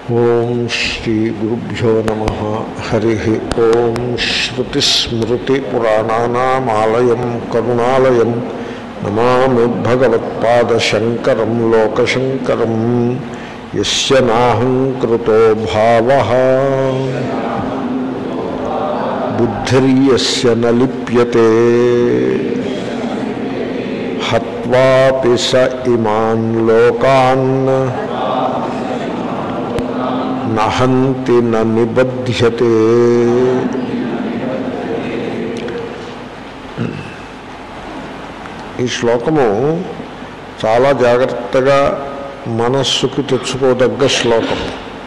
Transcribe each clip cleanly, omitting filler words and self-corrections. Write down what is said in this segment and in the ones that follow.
ఓం శ్రీ గురుభ్యో నమః. హరి ఓం. శ్రుతిస్మృతిపురాణానామాలయం కరుణాలయం నమామి భగవత్పాదశంకరం లోకశంకరం. యస్య నాహం కృతో భావః బుద్ధిర్యస్య న లిప్యతే హత్వాపి స ఇమాన్ లోకాన్ నహంతి న నిబధ్యతే. ఈ శ్లోకము చాలా జాగ్రత్తగా మనస్సుకి తెచ్చుకోదగ్గ శ్లోకం.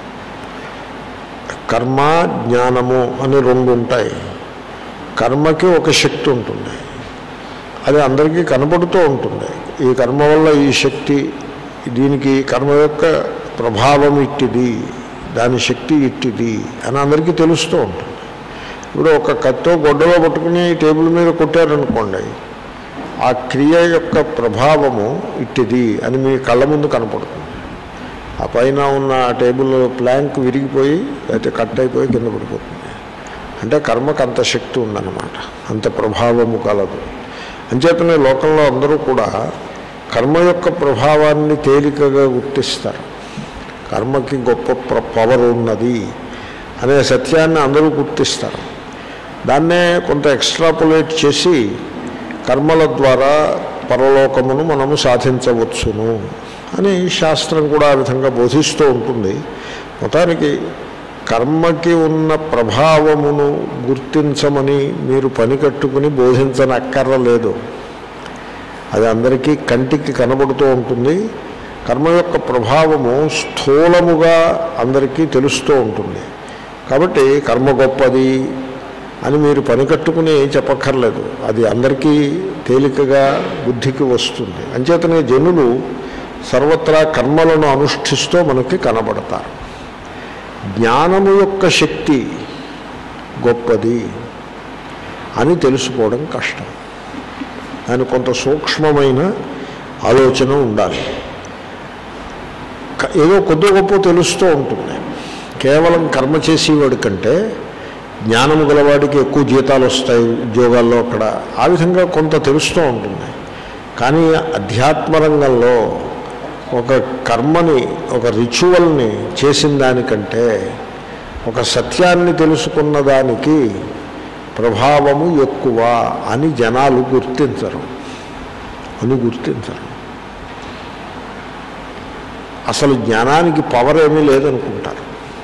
కర్మ జ్ఞానము అని రెండు ఉంటాయి. కర్మకి ఒక శక్తి ఉంటుంది, అది అందరికీ కనబడుతూ ఉంటుంది. ఈ కర్మ వల్ల ఈ శక్తి, దీనికి కర్మ యొక్క ప్రభావం ఇట్టిది, దాని శక్తి ఇట్టిది అని అందరికీ తెలుస్తూ ఉంటుంది. ఇప్పుడు ఒక కత్తో గొడ్డలో పట్టుకుని టేబుల్ మీద కొట్టారనుకోండి, ఆ క్రియ యొక్క ప్రభావము ఇట్టిది అని మీ కళ్ళ ముందు కనపడుతుంది. ఆ పైన ఉన్న టేబుల్ ప్లాంక్ విరిగిపోయి అయితే కట్ అయిపోయి కింద పడిపోతుంది. అంటే కర్మకు అంత శక్తి ఉందన్నమాట, అంత ప్రభావము కలదు. అంచేతనే లోకంలో అందరూ కూడా కర్మ యొక్క ప్రభావాన్ని తేలికగా గుర్తిస్తారు. కర్మకి గొప్ప పవర్ ఉన్నది అనే సత్యాన్ని అందరూ గుర్తిస్తారు. దాన్నే కొంత ఎక్స్ట్రాపులేట్ చేసి కర్మల ద్వారా పరలోకమును మనము సాధించవచ్చును అని శాస్త్రం కూడా ఆ విధంగా బోధిస్తూ ఉంటుంది. మొత్తానికి కర్మకి ఉన్న ప్రభావమును గుర్తించమని మీరు పని కట్టుకుని బోధించనక్కర్లేదు. అది అందరికీ కంటికి కనబడుతూ ఉంటుంది. కర్మ యొక్క ప్రభావము స్థూలముగా అందరికీ తెలుస్తూ ఉంటుంది. కాబట్టి కర్మ గొప్పది అని మీరు పని కట్టుకుని చెప్పక్కర్లేదు, అది అందరికీ తేలికగా బుద్ధికి వస్తుంది. అంచేతనే జనులు సర్వత్రా కర్మలను అనుష్ఠిస్తూ మనకి కనబడతారు. జ్ఞానము యొక్క శక్తి గొప్పది అని తెలుసుకోవడం కష్టం. దాని కొంత సూక్ష్మమైన ఆలోచన ఉండాలి. ఏదో కొద్ది గొప్ప తెలుస్తూ ఉంటుంది. కేవలం కర్మ చేసేవాడి కంటే జ్ఞానము గలవాడికి ఎక్కువ జీతాలు వస్తాయి ఉద్యోగాల్లో, అక్కడ ఆ విధంగా కొంత తెలుస్తూ ఉంటుంది. కానీ అధ్యాత్మ రంగంలో ఒక కర్మని, ఒక రిచువల్ని చేసిన దానికంటే ఒక సత్యాన్ని తెలుసుకున్న దానికి ప్రభావము ఎక్కువ అని జనాలు గుర్తించరు. అసలు జ్ఞానానికి పవర్ ఏమీ లేదనుకుంటారు.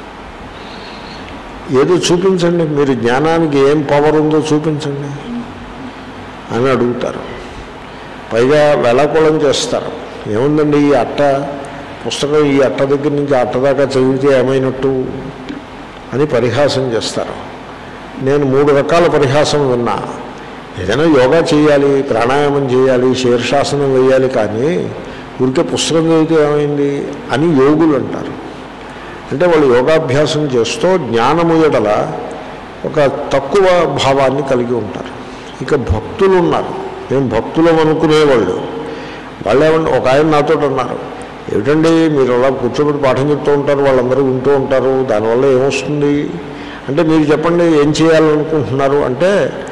ఏదో చూపించండి, మీరు జ్ఞానానికి ఏం పవర్ ఉందో చూపించండి అని అడుగుతారు. పైగా వేళాకోళం చేస్తారు. ఏముందండి ఈ అట్ట పుస్తకం, ఈ అట్ట దగ్గర నుంచి అట్ట దాకా చదివితే ఏమైనట్టు అని పరిహాసం చేస్తారు. నేను 3 రకాల పరిహాసం విన్నా. ఏదైనా యోగా చేయాలి, ప్రాణాయామం చేయాలి, శీర్షాసనం వేయాలి, కానీ ఊరికే పుస్తకం చదివితే ఏమైంది అని యోగులు అంటారు. అంటే వాళ్ళు యోగాభ్యాసం చేస్తూ జ్ఞానము ఎడల ఒక తక్కువ భావాన్ని కలిగి ఉంటారు. ఇక భక్తులు ఉన్నారు, మేము భక్తులం అనుకునేవాళ్ళు. వాళ్ళేమన్నా, ఒక ఆయన నాతో అన్నారు, ఏమిటండి మీరు అలా కూర్చోబెట్టి పాఠం చెప్తూ ఉంటారు, వాళ్ళందరూ వింటూ ఉంటారు, దానివల్ల ఏమొస్తుంది అంటే మీరు చెప్పండి ఏం చేయాలనుకుంటున్నారు అంటే,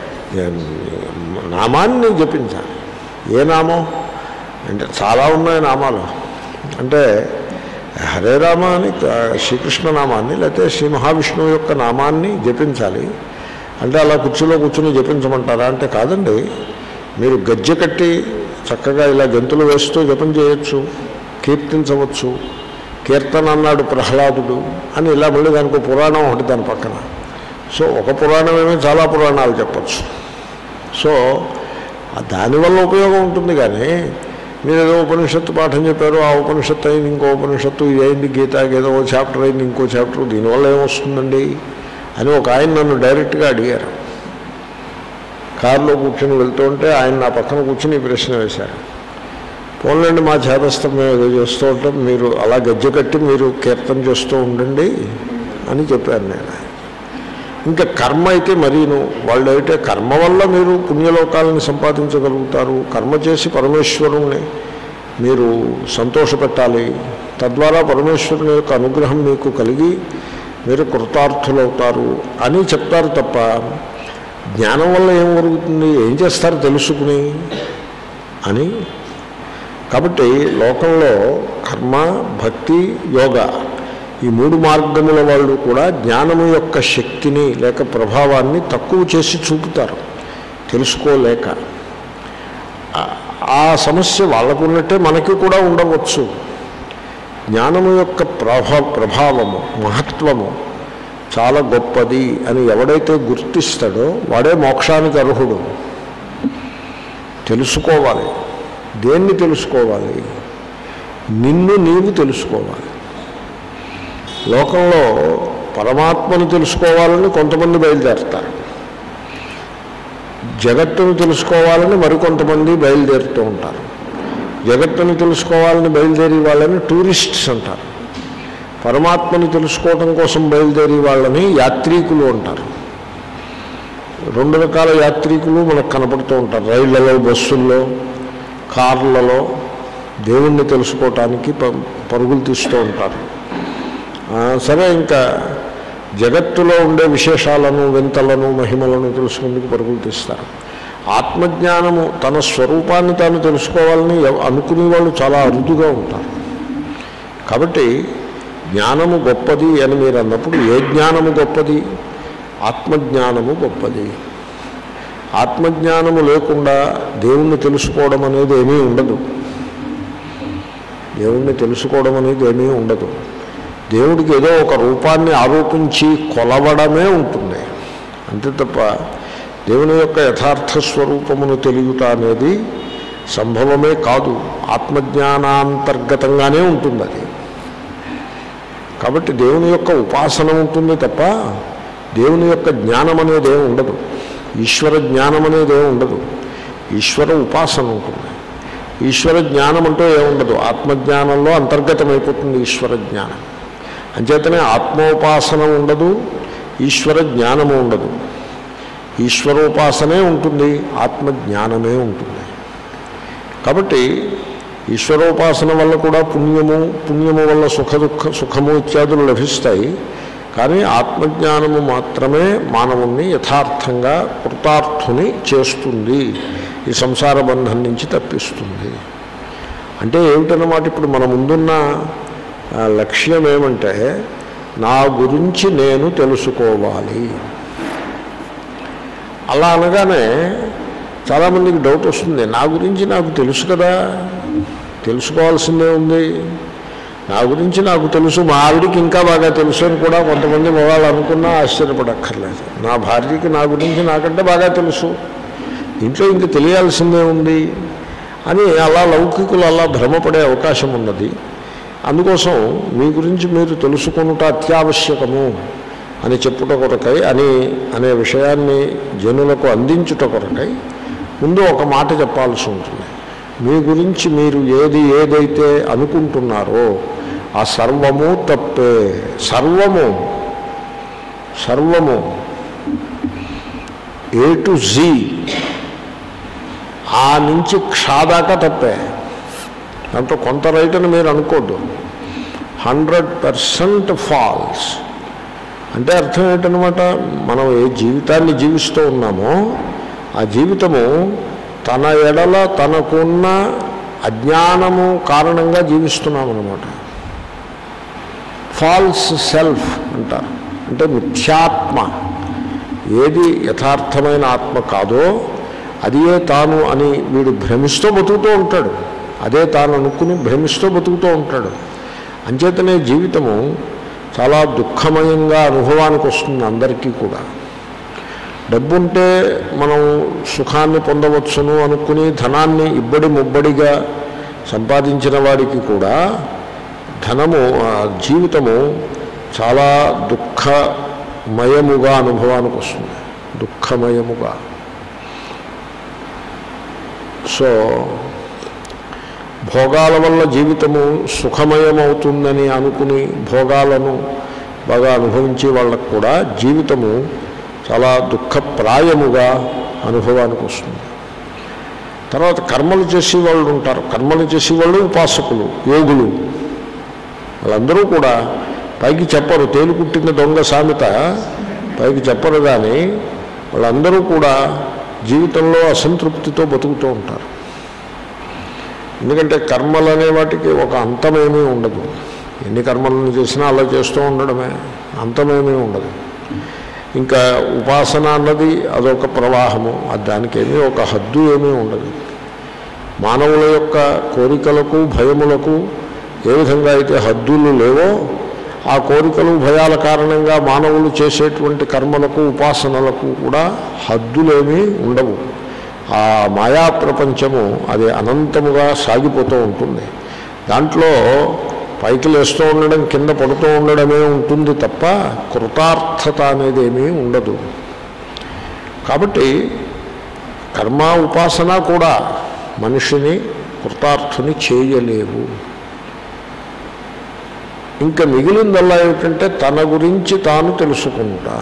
నామాన్ని జపించాలి. ఏ నామం అంటే చాలా ఉన్నాయి నామాలు. అంటే హరే రామ అని శ్రీకృష్ణ నామాన్ని, లేకపోతే శ్రీ మహావిష్ణువు యొక్క నామాన్ని జపించాలి. అంటే అలా కుర్చీలో కూర్చుని జపించమంటారా అంటే, కాదండి, మీరు గజ్జె కట్టి చక్కగా ఇలా గంతులు వేస్తూ జపం చేయొచ్చు, కీర్తించవచ్చు. కీర్తన అన్నాడు ప్రహ్లాదుడు అని, ఇలా మళ్ళీ దానికి పురాణం ఒకటి దాని పక్కన. సో ఒక పురాణమేమో చాలా పురాణాలు చెప్పచ్చు. సో దానివల్ల ఉపయోగం ఉంటుంది. కానీ మీరు ఏదో ఉపనిషత్తు పాఠం చెప్పారు, ఆ ఉపనిషత్తు అయింది ఇంకో ఉపనిషత్తు, ఇది అయింది గీత, ఏదో చాప్టర్ అయింది ఇంకో చాప్టర్, దీనివల్ల ఏమొస్తుందండి అని ఒక ఆయన నన్ను డైరెక్ట్గా అడిగారు. కారులో కూర్చొని వెళ్తూ ఉంటే ఆయన నా పక్కన కూర్చొని ఈ ప్రశ్న వేశారు. పోన్లండి, మా చేతస్థం మేము ఏదో చేస్తూ ఉంటాం, మీరు అలా గజ్జె కట్టి మీరు కీర్తన చేస్తూ ఉండండి అని చెప్పాను నేను. ఇంకా కర్మ అయితే మరీను, వాళ్ళు అయితే కర్మ వల్ల మీరు పుణ్యలోకాలను సంపాదించగలుగుతారు, కర్మ చేసి పరమేశ్వరుణ్ణి మీరు సంతోషపెట్టాలి, తద్వారా పరమేశ్వరుని యొక్క అనుగ్రహం మీకు కలిగి మీరు కృతార్థులవుతారు అని చెప్తారు తప్ప జ్ఞానం వల్ల ఏం జరుగుతుంది, ఏం చేస్తారు తెలుసుకుని అని. కాబట్టి లోకంలో కర్మ, భక్తి, యోగ ఈ 3 మార్గముల వాళ్ళు కూడా జ్ఞానము యొక్క శక్తిని లేక ప్రభావాన్ని తక్కువ చేసి చూపుతారు తెలుసుకోలేక. ఆ సమస్య వాళ్ళకున్నట్టే మనకి కూడా ఉండవచ్చు. జ్ఞానము యొక్క ప్రభావము, మహత్వము చాలా గొప్పది అని ఎవడైతే గుర్తిస్తాడో వాడే మోక్షానికి అర్హుడు. తెలుసుకోవాలి. దేన్ని తెలుసుకోవాలి? నిన్ను నీవు తెలుసుకోవాలి. లోకంలో పరమాత్మను తెలుసుకోవాలని కొంతమంది బయలుదేరుతారు, జగత్తును తెలుసుకోవాలని మరికొంతమంది బయలుదేరుతూ ఉంటారు. జగత్తును తెలుసుకోవాలని బయలుదేరి వాళ్ళని టూరిస్ట్స్ అంటారు. పరమాత్మను తెలుసుకోవటం కోసం బయలుదేరి వాళ్ళని యాత్రికులు అంటారు. 2 రకాల యాత్రికులు మనకు కనపడుతూ ఉంటారు. రైళ్లలో, బస్సుల్లో, కార్లలో దేవుణ్ణి తెలుసుకోవటానికి పరుగులు తీస్తూ ఉంటారు. సరే, ఇంకా జగత్తులో ఉండే విశేషాలను, వింతలను, మహిమలను తెలుసుకుందుకు పరుగులు తీస్తారు. ఆత్మజ్ఞానము తన స్వరూపాన్ని తాను తెలుసుకోవాలని అనుకునే వాళ్ళు చాలా అరుదుగా ఉంటారు. కాబట్టి జ్ఞానము గొప్పది అని మీరు అన్నప్పుడు ఏ జ్ఞానము గొప్పది? ఆత్మజ్ఞానము గొప్పది. ఆత్మజ్ఞానము లేకుండా దేవుణ్ణి తెలుసుకోవడం అనేది ఏమీ ఉండదు. దేవుణ్ణి తెలుసుకోవడం అనేది ఏమీ ఉండదు. దేవుడికి ఏదో ఒక రూపాన్ని ఆరోపించి కొలవడమే ఉంటుంది అంతే తప్ప దేవుని యొక్క యథార్థ స్వరూపమును తెలియట అనేది సంభవమే కాదు. ఆత్మజ్ఞానాంతర్గతంగానే ఉంటుంది అది. కాబట్టి దేవుని యొక్క ఉపాసన ఉంటుంది తప్ప దేవుని యొక్క జ్ఞానం అనేది ఏమి ఉండదు. ఈశ్వర జ్ఞానం అనేది ఏమి ఉండదు. ఈశ్వర ఉపాసన ఉంటుంది. ఈశ్వర జ్ఞానం అంటూ ఏముండదు. ఆత్మజ్ఞానంలో అంతర్గతమైపోతుంది ఈశ్వర జ్ఞానం. అంచేతనే ఆత్మోపాసన ఉండదు, ఈశ్వర జ్ఞానము ఉండదు. ఈశ్వరోపాసనే ఉంటుంది, ఆత్మజ్ఞానమే ఉంటుంది. కాబట్టి ఈశ్వరోపాసన వల్ల కూడా పుణ్యము వల్ల సుఖము ఇత్యాదులు లభిస్తాయి. కానీ ఆత్మజ్ఞానము మాత్రమే మానవుణ్ణి యథార్థంగా కృతార్థుని చేస్తుంది, ఈ సంసార బంధం నుంచి తప్పిస్తుంది. అంటే ఏమిటన్నమాట, ఇప్పుడు మన ముందున్న లక్ష్యం ఏమంటే నా గురించి నేను తెలుసుకోవాలి. అలా అనగానే చాలామందికి డౌట్ వస్తుంది, నా గురించి నాకు తెలుసు కదా, తెలుసుకోవాల్సిందే ఉంది. నా గురించి నాకు తెలుసు, మా ఆవిడికి ఇంకా బాగా తెలుసు అని కూడా కొంతమంది మగవాళ్ళు అనుకున్నా ఆశ్చర్యపడక్కర్లేదు. నా భార్యకి నా గురించి నాకంటే బాగా తెలుసు, ఇంట్లో ఇంక తెలియాల్సిందే ఉంది అని అలా లౌకికులు అలా భ్రమపడే అవకాశం ఉన్నది. అందుకోసం మీ గురించి మీరు తెలుసుకొనుట అత్యావశ్యకము అని చెప్పుట కొరకై అనే విషయాన్ని జనులకు అందించుట కొరకై ముందు ఒక మాట చెప్పాల్సి ఉంటుంది. మీ గురించి మీరు ఏదైతే అనుకుంటున్నారో ఆ సర్వము తప్పే. సర్వము ఏ టు జీ, ఆ నుంచి క్షాదాకా తప్పే. దాంట్లో కొంత రైట్ అని మీరు అనుకోద్దు. 100% ఫాల్స్. అంటే అర్థం ఏంటనమాట, మనం ఏ జీవితాన్ని జీవిస్తూ ఉన్నామో ఆ జీవితము తన ఎడల తనకున్న అజ్ఞానము కారణంగా జీవిస్తున్నామన్నమాట. ఫాల్స్ సెల్ఫ్ అంటారు. అంటే మిథ్యాత్మ. ఏది యథార్థమైన ఆత్మ కాదో అదే తాను అని వీడు భ్రమిస్తూ బతుకుతూ ఉంటాడు. అదే తాను అనుకుని భ్రమిస్తూ బతుకుతూ ఉంటాడు. అంచేతనే జీవితము చాలా దుఃఖమయంగా అనుభవానికి వస్తుంది అందరికీ కూడా. డబ్బుంటే మనం సుఖాన్ని పొందవచ్చును అనుకుని ధనాన్ని ఇబ్బడి ముబ్బడిగా సంపాదించిన వాడికి కూడా జీవితము చాలా దుఃఖమయముగా అనుభవానికి వస్తుంది. దుఃఖమయముగా. సో భోగాల వల్ల జీవితము సుఖమయమవుతుందని అనుకుని భోగాలను బాగా అనుభవించే వాళ్ళకు కూడా జీవితము చాలా దుఃఖప్రాయముగా అనుభవానికి వస్తుంది. తర్వాత కర్మలు చేసేవాళ్ళు ఉంటారు. కర్మలు చేసేవాళ్ళు ఉపాసకులు, యోగులు. వాళ్ళందరూ కూడా పైకి చెప్పరు. తేలు కుట్టిన దొంగ సామెత పైకి చెప్పరు, కానీ వాళ్ళందరూ కూడా జీవితంలో అసంతృప్తితో బతుకుతూ ఉంటారు. ఎందుకంటే కర్మలు అనే వాటికి ఒక అంతమేమీ ఉండదు. ఎన్ని కర్మలను చేసినా అలా చేస్తూ ఉండడమే, అంతమేమీ ఉండదు. ఇంకా ఉపాసన అన్నది అదొక ప్రవాహము, దానికేమీ ఒక హద్దు ఏమీ ఉండదు. మానవుల యొక్క కోరికలకు భయములకు ఏ విధంగా అయితే హద్దులు లేవో, ఆ కోరికలు భయాల కారణంగా మానవులు చేసేటువంటి కర్మలకు ఉపాసనలకు కూడా హద్దులేమీ ఉండవు. ఆ మాయా ప్రపంచము అది అనంతముగా సాగిపోతూ ఉంటుంది. దాంట్లో పైకి లేస్తూ ఉండడం, కింద పడుతూ ఉండడమే ఉంటుంది తప్ప కృతార్థత అనేది ఏమీ ఉండదు. కాబట్టి కర్మ ఉపాసన కూడా మనిషిని కృతార్థుని చేయలేవు. ఇంకా మిగిలిందల్లా ఏమిటంటే తన గురించి తాను తెలుసుకుంటా.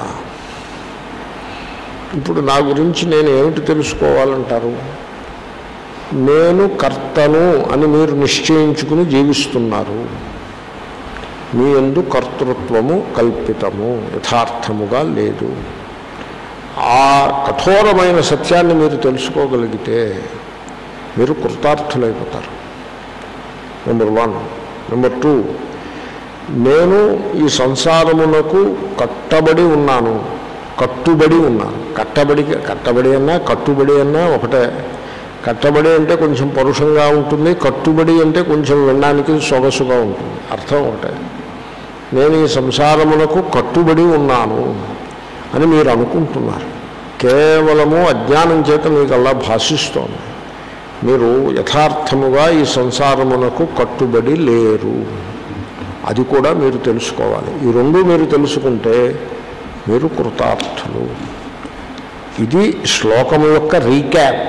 ఇప్పుడు నా గురించి నేను ఏమిటి తెలుసుకోవాలంటారు? నేను కర్తను అని మీరు నిశ్చయించుకుని జీవిస్తున్నారు. మీ యందు కర్తృత్వము కల్పితము, యథార్థముగా లేదు. ఆ కఠోరమైన సత్యాన్ని మీరు తెలుసుకోగలిగితే మీరు కృతార్థులైపోతారు. నెంబర్ 1. నెంబర్ 2, నేను ఈ సంసారమునకు కట్టబడి ఉన్నాను, కట్టుబడి ఉన్నాను. కట్టబడి అన్నా కట్టుబడి అన్నా ఒకటే. కట్టబడి అంటే కొంచెం పరుషంగా ఉంటుంది, కట్టుబడి అంటే కొంచెం వినడానికి సొగసుగా ఉంటుంది, అర్థం ఒకటే. నేను ఈ సంసారమునకు కట్టుబడి ఉన్నాను అని మీరు అనుకుంటున్నారు. కేవలము అజ్ఞానం చేత మీకు అలా భాషిస్తోంది. మీరు యథార్థముగా ఈ సంసారమునకు కట్టుబడి లేరు. అది కూడా మీరు తెలుసుకోవాలి. ఈ రెండు మీరు తెలుసుకుంటే మీరు కృతార్థులు. ఇది శ్లోకం యొక్క రీక్యాప్.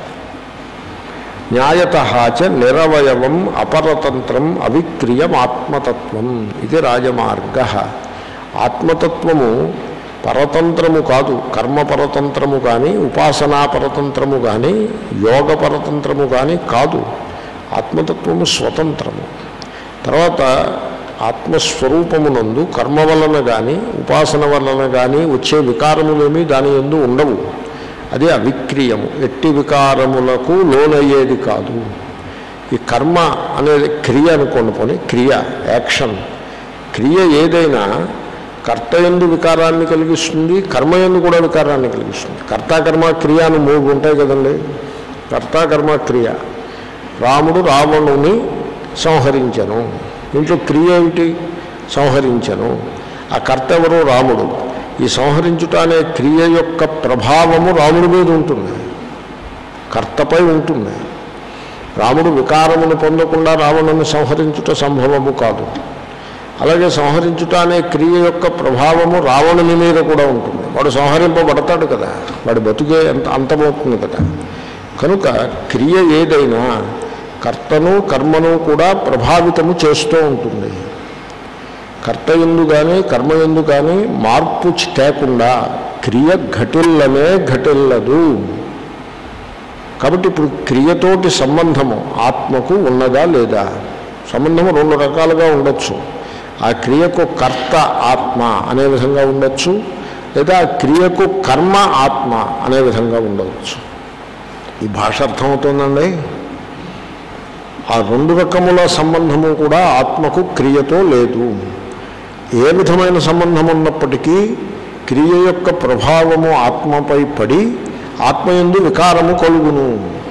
న్యాయతః చ నిరవయవం అపరతంత్రం అవిక్రియం ఆత్మతత్వం ఇది రాజమార్గ. ఆత్మతత్వము పరతంత్రము కాదు, కర్మపరతంత్రము కానీ ఉపాసనా పరతంత్రము కానీ యోగ పరతంత్రము కానీ కాదు. ఆత్మతత్వము స్వతంత్రము. తర్వాత ఆత్మస్వరూపమునందు కర్మ వలన కానీ ఉపాసన వలన కానీ వచ్చే వికారములేమీ దాని యందు ఉండవు. అది అవిక్రియము, ఎట్టి వికారములకు లోనయ్యేది కాదు. ఈ కర్మ అనేది క్రియ అనుకోండి, పోనీ క్రియ, యాక్షన్. క్రియ ఏదైనా కర్త యందు వికారాన్ని కలిగిస్తుంది, కర్మ యందు కూడా వికారాన్ని కలిగిస్తుంది. కర్త కర్మ క్రియ అని 3 ఉంటాయి కదండి. కర్త కర్మ క్రియ. రాముడు రావణుని సంహరించను, ఇంట్లో క్రియ ఏమిటి? సంహరించను. ఆ కర్త ఎవరు? రాముడు. ఈ సంహరించుట అనే క్రియ యొక్క ప్రభావము రాముడి మీద ఉంటుంది, కర్తపై ఉంటుంది. రాముడు వికారమును పొందకుండా రావణుని సంహరించుట సంభవము కాదు. అలాగే సంహరించుట అనే క్రియ యొక్క ప్రభావము రావణుని మీద కూడా ఉంటుంది. వాడు సంహరింపబడతాడు కదా, వాడి బతుకే అంతమవుతుంది కదా. కనుక క్రియ ఏదైనా కర్తను కర్మను కూడా ప్రభావితము చేస్తూ ఉంటుంది. కర్త యందు కానీ కర్మ యందు కానీ మార్పు తేకుండా క్రియ ఘటిల్లనే ఘటిల్లదు. కాబట్టి ఇప్పుడు క్రియతోటి సంబంధము ఆత్మకు ఉన్నదా లేదా? సంబంధము 2 రకాలుగా ఉండొచ్చు. ఆ క్రియకు కర్త ఆత్మ అనే విధంగా ఉండొచ్చు, లేదా ఆ క్రియకు కర్మ ఆత్మ అనే విధంగా ఉండవచ్చు. ఈ భాష అర్థమవుతుందండి. ఆ 2 రకముల సంబంధము కూడా ఆత్మకు క్రియతో లేదు. ఏ విధమైన సంబంధం ఉన్నప్పటికీ క్రియ యొక్క ప్రభావము ఆత్మపై పడి ఆత్మయందు వికారము కలుగును.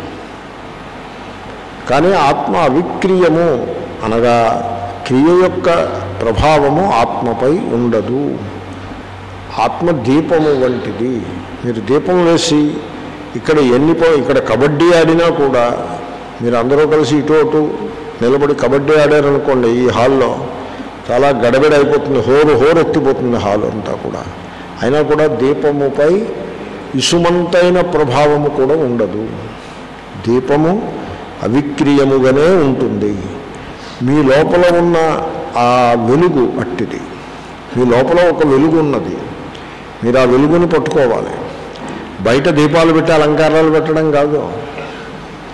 కానీ ఆత్మ అవిక్రియము అనగా క్రియ యొక్క ప్రభావము ఆత్మపై ఉండదు. ఆత్మ దీపము వంటిది. మీరు దీపం వేసి ఇక్కడ కబడ్డీ ఆడినా కూడా మీరు అందరూ కలిసి ఇటు అటు నిలబడి కబడ్డీ ఆడారనుకోండి, ఈ హాల్లో చాలా గడబిడ అయిపోతుంది, హోరెత్తిపోతుంది హాల్ అంతా కూడా. అయినా కూడా దీపముపై ఇసుమంతైన ప్రభావము కూడా ఉండదు. దీపము అవిక్రియముగానే ఉంటుంది. మీ లోపల ఉన్న ఆ వెలుగు అట్టిది. మీ లోపల ఒక వెలుగు ఉన్నది, మీరు ఆ వెలుగుని పట్టుకోవాలి. బయట దీపాలు పెట్టి అలంకారాలు పెట్టడం కాదు.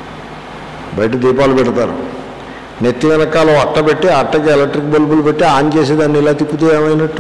బయట దీపాలు పెడతారు, నెత్తి వెనకాల అట్ట పెట్టి అట్టకి ఎలక్ట్రిక్ బల్బులు పెట్టి ఆన్ చేసి దాన్ని ఇలా తిప్పితే ఏమైనట్టు?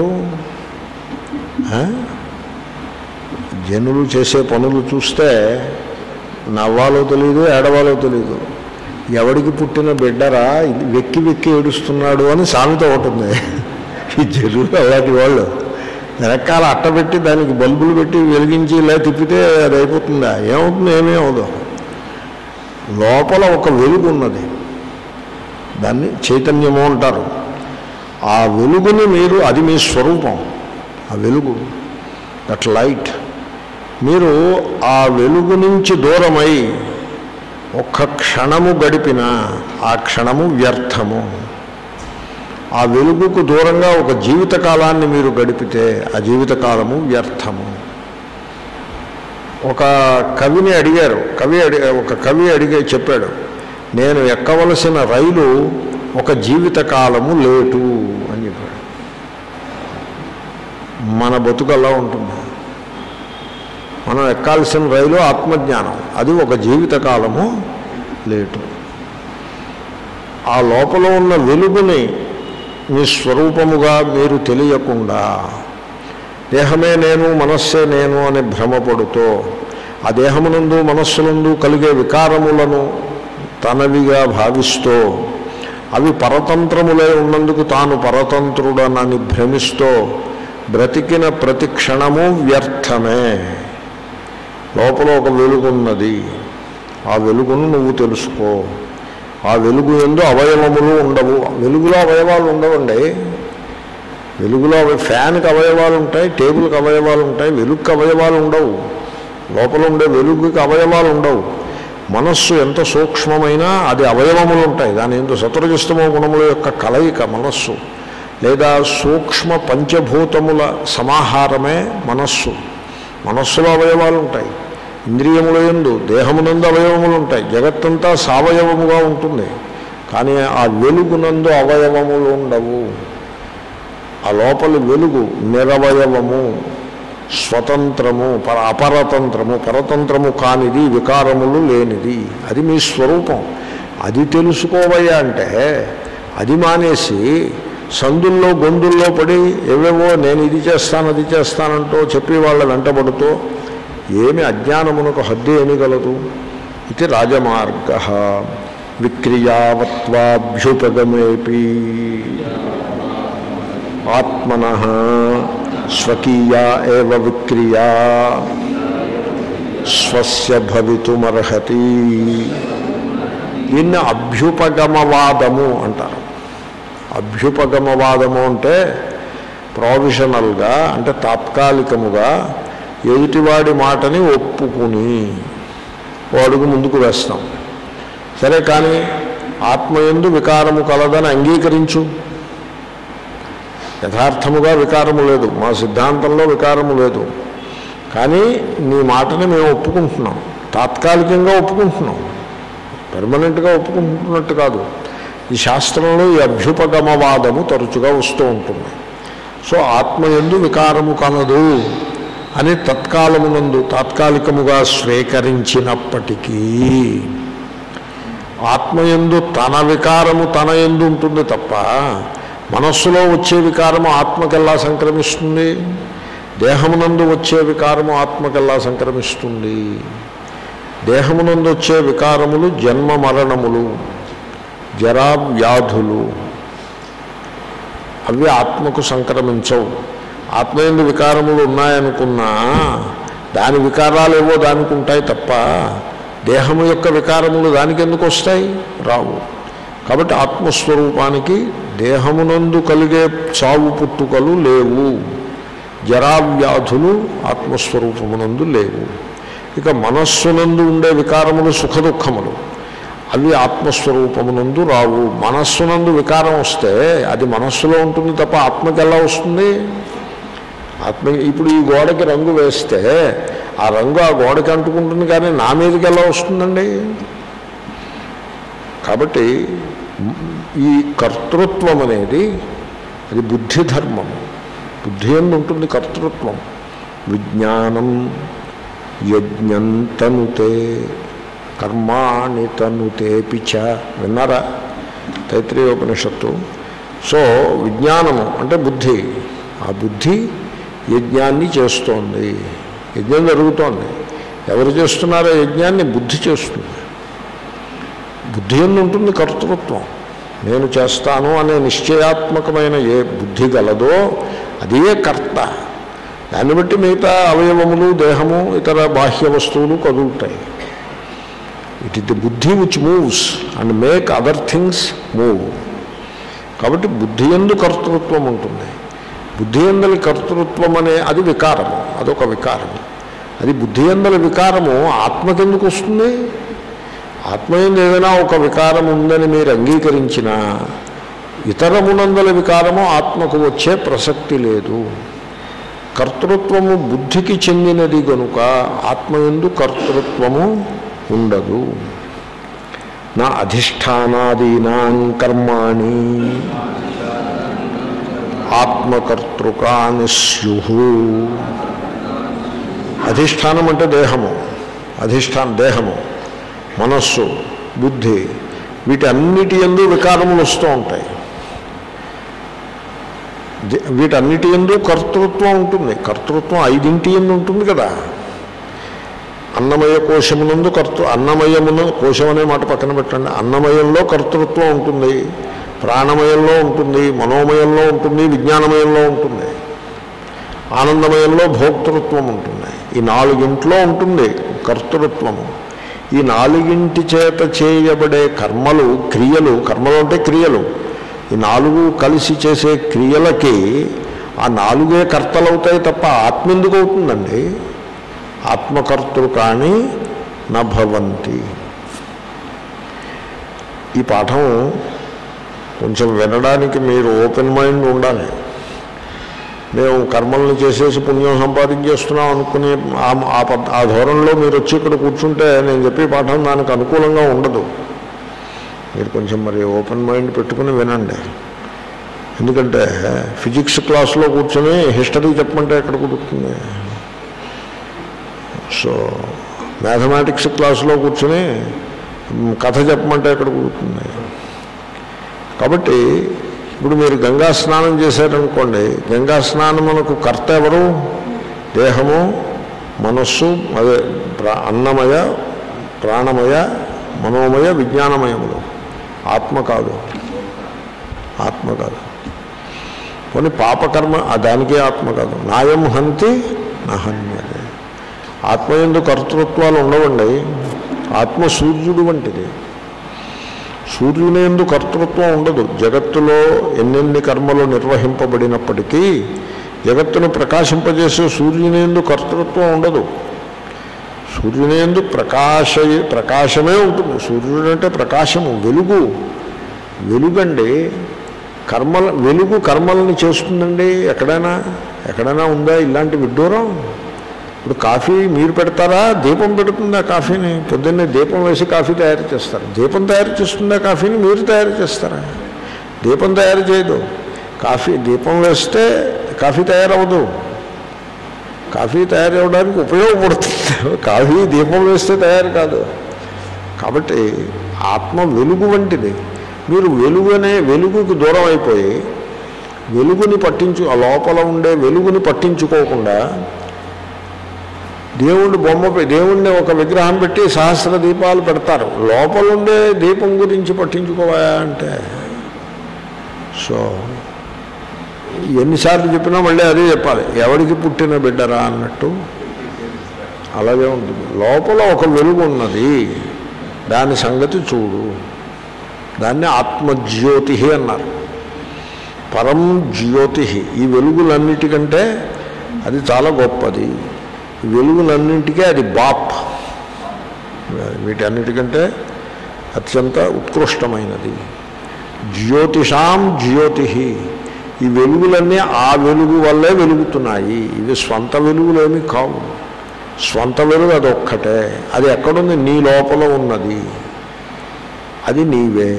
జనులు చేసే పనులు చూస్తే నవ్వాలో తెలీదు, ఏడవాలో తెలీదు. ఎవడికి పుట్టిన బిడ్డరా వెక్కి వెక్కి ఏడుస్తున్నాడు అని సామెత ఉంటుంది. ఈ జనులు అలాంటి వాళ్ళు వెనకాల అట్టబెట్టి దానికి బల్బులు పెట్టి వెలిగించి ఇలా తిప్పితే అది అయిపోతుందా? ఏమవుతుంది? ఏమీ అవదు. లోపల ఒక వెలుగు ఉన్నది, దాన్ని చైతన్యము అంటారు. ఆ వెలుగుని మీరు, అది మీ స్వరూపం. ఆ వెలుగు, దట్ లైట్, మీరు ఆ వెలుగు నుంచి దూరమై ఒక్క క్షణము గడిపినా ఆ క్షణము వ్యర్థము. ఆ వెలుగుకు దూరంగా ఒక జీవితకాలాన్ని మీరు గడిపితే ఆ జీవితకాలము వ్యర్థము. ఒక కవిని అడిగారు, ఒక కవి చెప్పాడు, నేను ఎక్కవలసిన రైలు ఒక జీవితకాలము లేటు అని చెప్పాడు. మన బతుకు అలా ఉంటుంది. మనం ఎక్కాల్సిన రైలు ఆత్మజ్ఞానం, అది ఒక జీవితకాలము లేటు. ఆ లోపల ఉన్న వెలుగుని మీ స్వరూపముగా మీరు తెలియకుండా దేహమే నేను, మనస్సే నేను అని భ్రమపడుతూ ఆ దేహమునందు మనస్సునందు కలిగే వికారములను తనవిగా భావిస్తూ అవి పరతంత్రములై ఉన్నందుకు తాను పరతంత్రుడనని భ్రమిస్తూ బ్రతికిన ప్రతి క్షణము వ్యర్థమే. లోపల ఒక వెలుగున్నది, ఆ వెలుగును నువ్వు తెలుసుకో. ఆ వెలుగు యందు అవయవములు ఉండవు. వెలుగులో అవయవాలు ఉండవండి. వెలుగులో ఫ్యాన్కి అవయవాలు ఉంటాయి, టేబుల్కి అవయవాలు ఉంటాయి, వెలుగుకి అవయవాలు ఉండవు. లోపల ఉండే వెలుగుకి అవయవాలు ఉండవు. మనస్సు ఎంత సూక్ష్మమైనా అది అవయవములు ఉంటాయి. దాని ఎందు సత్వరజస్తమో గుణముల యొక్క కలయిక మనస్సు, లేదా సూక్ష్మ పంచభూతముల సమాహారమే మనస్సు. మనస్సులో అవయవాలు ఉంటాయి, ఇంద్రియముల యందు దేహమునందు అవయవములు ఉంటాయి. జగత్తంతా సవయవముగా ఉంటుంది, కానీ ఆ వెలుగునందు అవయవములు ఉండవు. ఆ లోపలి వెలుగు నిరవయవము, స్వతంత్రము, అపరతంత్రము, పరతంత్రము కానిది, వికారములు లేనిది. అది మీ స్వరూపం. అది తెలుసుకోవయ్యా అంటే అది మానేసి సందుల్లో గొంతుల్లో పడి ఏవేవో నేను ఇది చేస్తాను అది చేస్తానంటూ చెప్పి వాళ్ళ వెంటబడుతూ ఏమి అజ్ఞానమునకు హద్దు ఏమి గలదు? ఇది రాజమార్గ విక్రియావత్వాభ్యుపగమేపి ఆత్మనః స్వకీయా ఏవ విక్రియా స్వస్య భవితుమర్హతి. దీన్ని అభ్యుపగమవాదము అంటారు. అభ్యుపగమవాదము అంటే ప్రొవిజనల్గా, అంటే తాత్కాలికముగా ఎదుటివాడి మాటని ఒప్పుకుని ఓ అడుగు ముందుకు వేస్తాం. సరే, కానీ ఆత్మయందు వికారము కలదని అంగీకరించు. యథార్థముగా వికారము లేదు, మా సిద్ధాంతంలో వికారము లేదు, కానీ నీ మాటని మేము ఒప్పుకుంటున్నాం. తాత్కాలికంగా ఒప్పుకుంటున్నాం, పెర్మనెంట్గా ఒప్పుకుంటున్నట్టు కాదు. ఈ శాస్త్రంలో ఈ అభ్యుపగమవాదము తరచుగా వస్తూ ఉంటుంది. సో ఆత్మయందు వికారము కలదు అని తత్కాలమునందు తాత్కాలికముగా స్వీకరించినప్పటికీ ఆత్మయందు తన వికారము తన యందు ఉంటుంది తప్ప మనస్సులో వచ్చే వికారము ఆత్మకెల్లా సంక్రమిస్తుంది? దేహమునందు వచ్చే వికారము ఆత్మకెల్లా సంక్రమిస్తుంది? దేహమునందు వచ్చే వికారములు జన్మ మరణములు, జరా వ్యాధులు, అవి ఆత్మకు సంక్రమించవు. ఆత్మయందు వికారములు ఉన్నాయనుకున్నా దాని వికారాలు ఏవో దానికి ఉంటాయి తప్ప దేహము యొక్క వికారములు దానికి ఎందుకు వస్తాయి? రావు. కాబట్టి ఆత్మస్వరూపానికి దేహమునందు కలిగే చావు పుట్టుకలు లేవు, జరావ్యాధులు ఆత్మస్వరూపమునందు లేవు. ఇక మనస్సునందు ఉండే వికారములు సుఖదుఖములు, అవి ఆత్మస్వరూపమునందు రావు. మనస్సునందు వికారం వస్తే అది మనస్సులో ఉంటుంది తప్ప ఆత్మకి ఎలా వస్తుంది? ఆత్మ ఇప్పుడు ఈ గోడకి రంగు వేస్తే ఆ రంగు ఆ గోడకి అంటుకుంటుంది, కానీ నా మీదకి ఎలా వస్తుందండి? కాబట్టి ఈ కర్తృత్వం అనేది అది బుద్ధి ధర్మం. బుద్ధి యందు ఉంటుంది కర్తృత్వం. విజ్ఞానం యజ్ఞం తనుతే కర్మాణి తనుతే చ. విన్నారా తైత్రీయోపనిషత్తు? సో విజ్ఞానము అంటే బుద్ధి, ఆ బుద్ధి యజ్ఞాన్ని చేస్తోంది, యజ్ఞం జరుగుతోంది. ఎవరు చేస్తున్నారో యజ్ఞాన్ని? బుద్ధి చేస్తుంది. బుద్ధి ఎందు ఉంటుంది కర్తృత్వం. నేను చేస్తాను అనే నిశ్చయాత్మకమైన ఏ బుద్ధి గలదో అదే కర్త. దాన్ని బట్టి మిగతా అవయవములు, దేహము, ఇతర బాహ్య వస్తువులు కదులుతాయి. ఇట్ ఇస్ ది బుద్ధి which moves and make other things move. కాబట్టి బుద్ధి యందు కర్తృత్వం ఉంటుంది. బుద్ధి యందలి కర్తృత్వం అనే అది వికారము, అదొక వికారము. అది బుద్ధి యందలి వికారము ఆత్మకెందుకు వస్తుంది? ఆత్మ యందు ఏదైనా ఒక వికారం ఉందని మీరు అంగీకరించినా ఇతరమునందల వికారము ఆత్మకు వచ్చే ప్రసక్తి లేదు. కర్తృత్వము బుద్ధికి చెందినది కనుక ఆత్మయందు కర్తృత్వము ఉండదు. నా అధిష్టానాదీనాం కర్మాణి ఆత్మకర్తృకాని స్యుః. అధిష్టానం అంటే దేహము, దేహము, మనస్సు, బుద్ధి, వీటన్నిటి యందు వికారములు వస్తూ ఉంటాయి. వీటన్నిటి యందు కర్తృత్వం ఉంటుంది. కర్తృత్వం 5 యందు ఉంటుంది కదా. అన్నమయ కోశమునందు అన్నమయమును, కోశం అనే మాట పక్కన పెట్టండి, అన్నమయంలో కర్తృత్వం ఉంటుంది, ప్రాణమయంలో ఉంటుంది, మనోమయంలో ఉంటుంది, విజ్ఞానమయంలో ఉంటుంది, ఆనందమయంలో భోక్తృత్వం ఉంటుంది. ఈ 4 ఉంటుంది కర్తృత్వము. ఈ 4 చేత చేయబడే కర్మలు, క్రియలు, కర్మలు అంటే క్రియలు, ఈ 4 కలిసి చేసే క్రియలకి ఆ 4 కర్తలవుతాయి తప్ప ఆత్మ ఎందుకు అవుతుందండి? ఆత్మకర్తృకాని నభవంతి. ఈ పాఠం కొంచెం వినడానికి మీరు ఓపెన్ మైండ్ ఉండాలి. మేము కర్మలను చేసేసి పుణ్యం సంపాదించేస్తున్నాం అనుకునే ఆ ధోరణిలో మీరు వచ్చి ఇక్కడ కూర్చుంటే నేను చెప్పే పాఠం దానికి అనుకూలంగా ఉండదు. మీరు కొంచెం మరి ఓపెన్ మైండ్ పెట్టుకుని వినండి. ఎందుకంటే ఫిజిక్స్ క్లాస్లో కూర్చొని హిస్టరీ చెప్పమంటే ఎక్కడ కుదురుతుంది? సో మ్యాథమెటిక్స్ క్లాసులో కూర్చొని కథ చెప్పమంటే ఎక్కడ కుదురుతుంది? కాబట్టి ఇప్పుడు మీరు గంగా స్నానం చేశారనుకోండి, గంగా స్నానమునకు కర్త ఎవరు? దేహము, మనస్సు, అదే అన్నమయ, ప్రాణమయ, మనోమయ, విజ్ఞానమయములు. ఆత్మ కాదు, ఆత్మ కాదు. కొన్ని పాపకర్మ దానికే ఆత్మ కాదు. నాయం హంతి నహన్యతే. ఆత్మయందు కర్తృత్వాలు ఉండవండి. ఆత్మ సూర్యుడు వంటిది. సూర్యునియందు కర్తృత్వం ఉండదు. జగత్తులో ఎన్నెన్ని కర్మలు నిర్వహింపబడినప్పటికీ జగత్తును ప్రకాశింపజేసే సూర్యునియందు కర్తృత్వం ఉండదు. సూర్యునియందు ప్రకాశమే ఉంటుంది. సూర్యుడు అంటే ప్రకాశము, వెలుగు. వెలుగండి. వెలుగు కర్మలను చేస్తుందండి. ఎక్కడైనా ఉందా ఇలాంటి విడ్డూరం? ఇప్పుడు కాఫీ మీరు పెడతారా? దీపం పెడుతుందా కాఫీని? పొద్దున్నే దీపం వేసి కాఫీ తయారు చేస్తారు. దీపం తయారు చేస్తుందా కాఫీని? మీరు తయారు చేస్తారా? దీపం తయారు చేయదు. దీపం వేస్తే కాఫీ తయారవదు. కాఫీ తయారవడానికి ఉపయోగపడుతుంది. కాఫీ దీపం వేస్తే తయారు కాదు. కాబట్టి ఆత్మ వెలుగు వంటిది. మీరు వెలుగుకి దూరం అయిపోయి వెలుగుని ఆ లోపల ఉండే వెలుగుని పట్టించుకోకుండా దేవుణ్ణి ఒక విగ్రహం పెట్టి సహస్ర దీపాలు పెడతారు. లోపలుండే దీపం గురించి పట్టించుకోవా అంటే, సో ఎన్నిసార్లు చెప్పినా మళ్ళీ అదే చెప్పాలి. ఎవరికి పుట్టిన బిడ్డరా అన్నట్టు అలాగే ఉంటుంది. లోపల ఒక వెలుగు ఉన్నది, దాని సంగతి చూడు. దాన్ని ఆత్మజ్యోతి అన్నారు. పరం జ్యోతి. ఈ వెలుగులన్నిటికంటే అది చాలా గొప్పది. ఈ వెలుగులన్నింటికీ అది బాప్. వీటన్నిటికంటే అత్యంత ఉత్కృష్టమైనది. జ్యోతిషాం జ్యోతి. ఈ వెలుగులన్నీ ఆ వెలుగు వల్లే వెలుగుతున్నాయి. ఇవి స్వంత వెలుగులేమీ కావు. స్వంత వెలుగు అదొక్కటే. అది ఎక్కడుంది? నీ లోపల ఉన్నది. అది నీవే.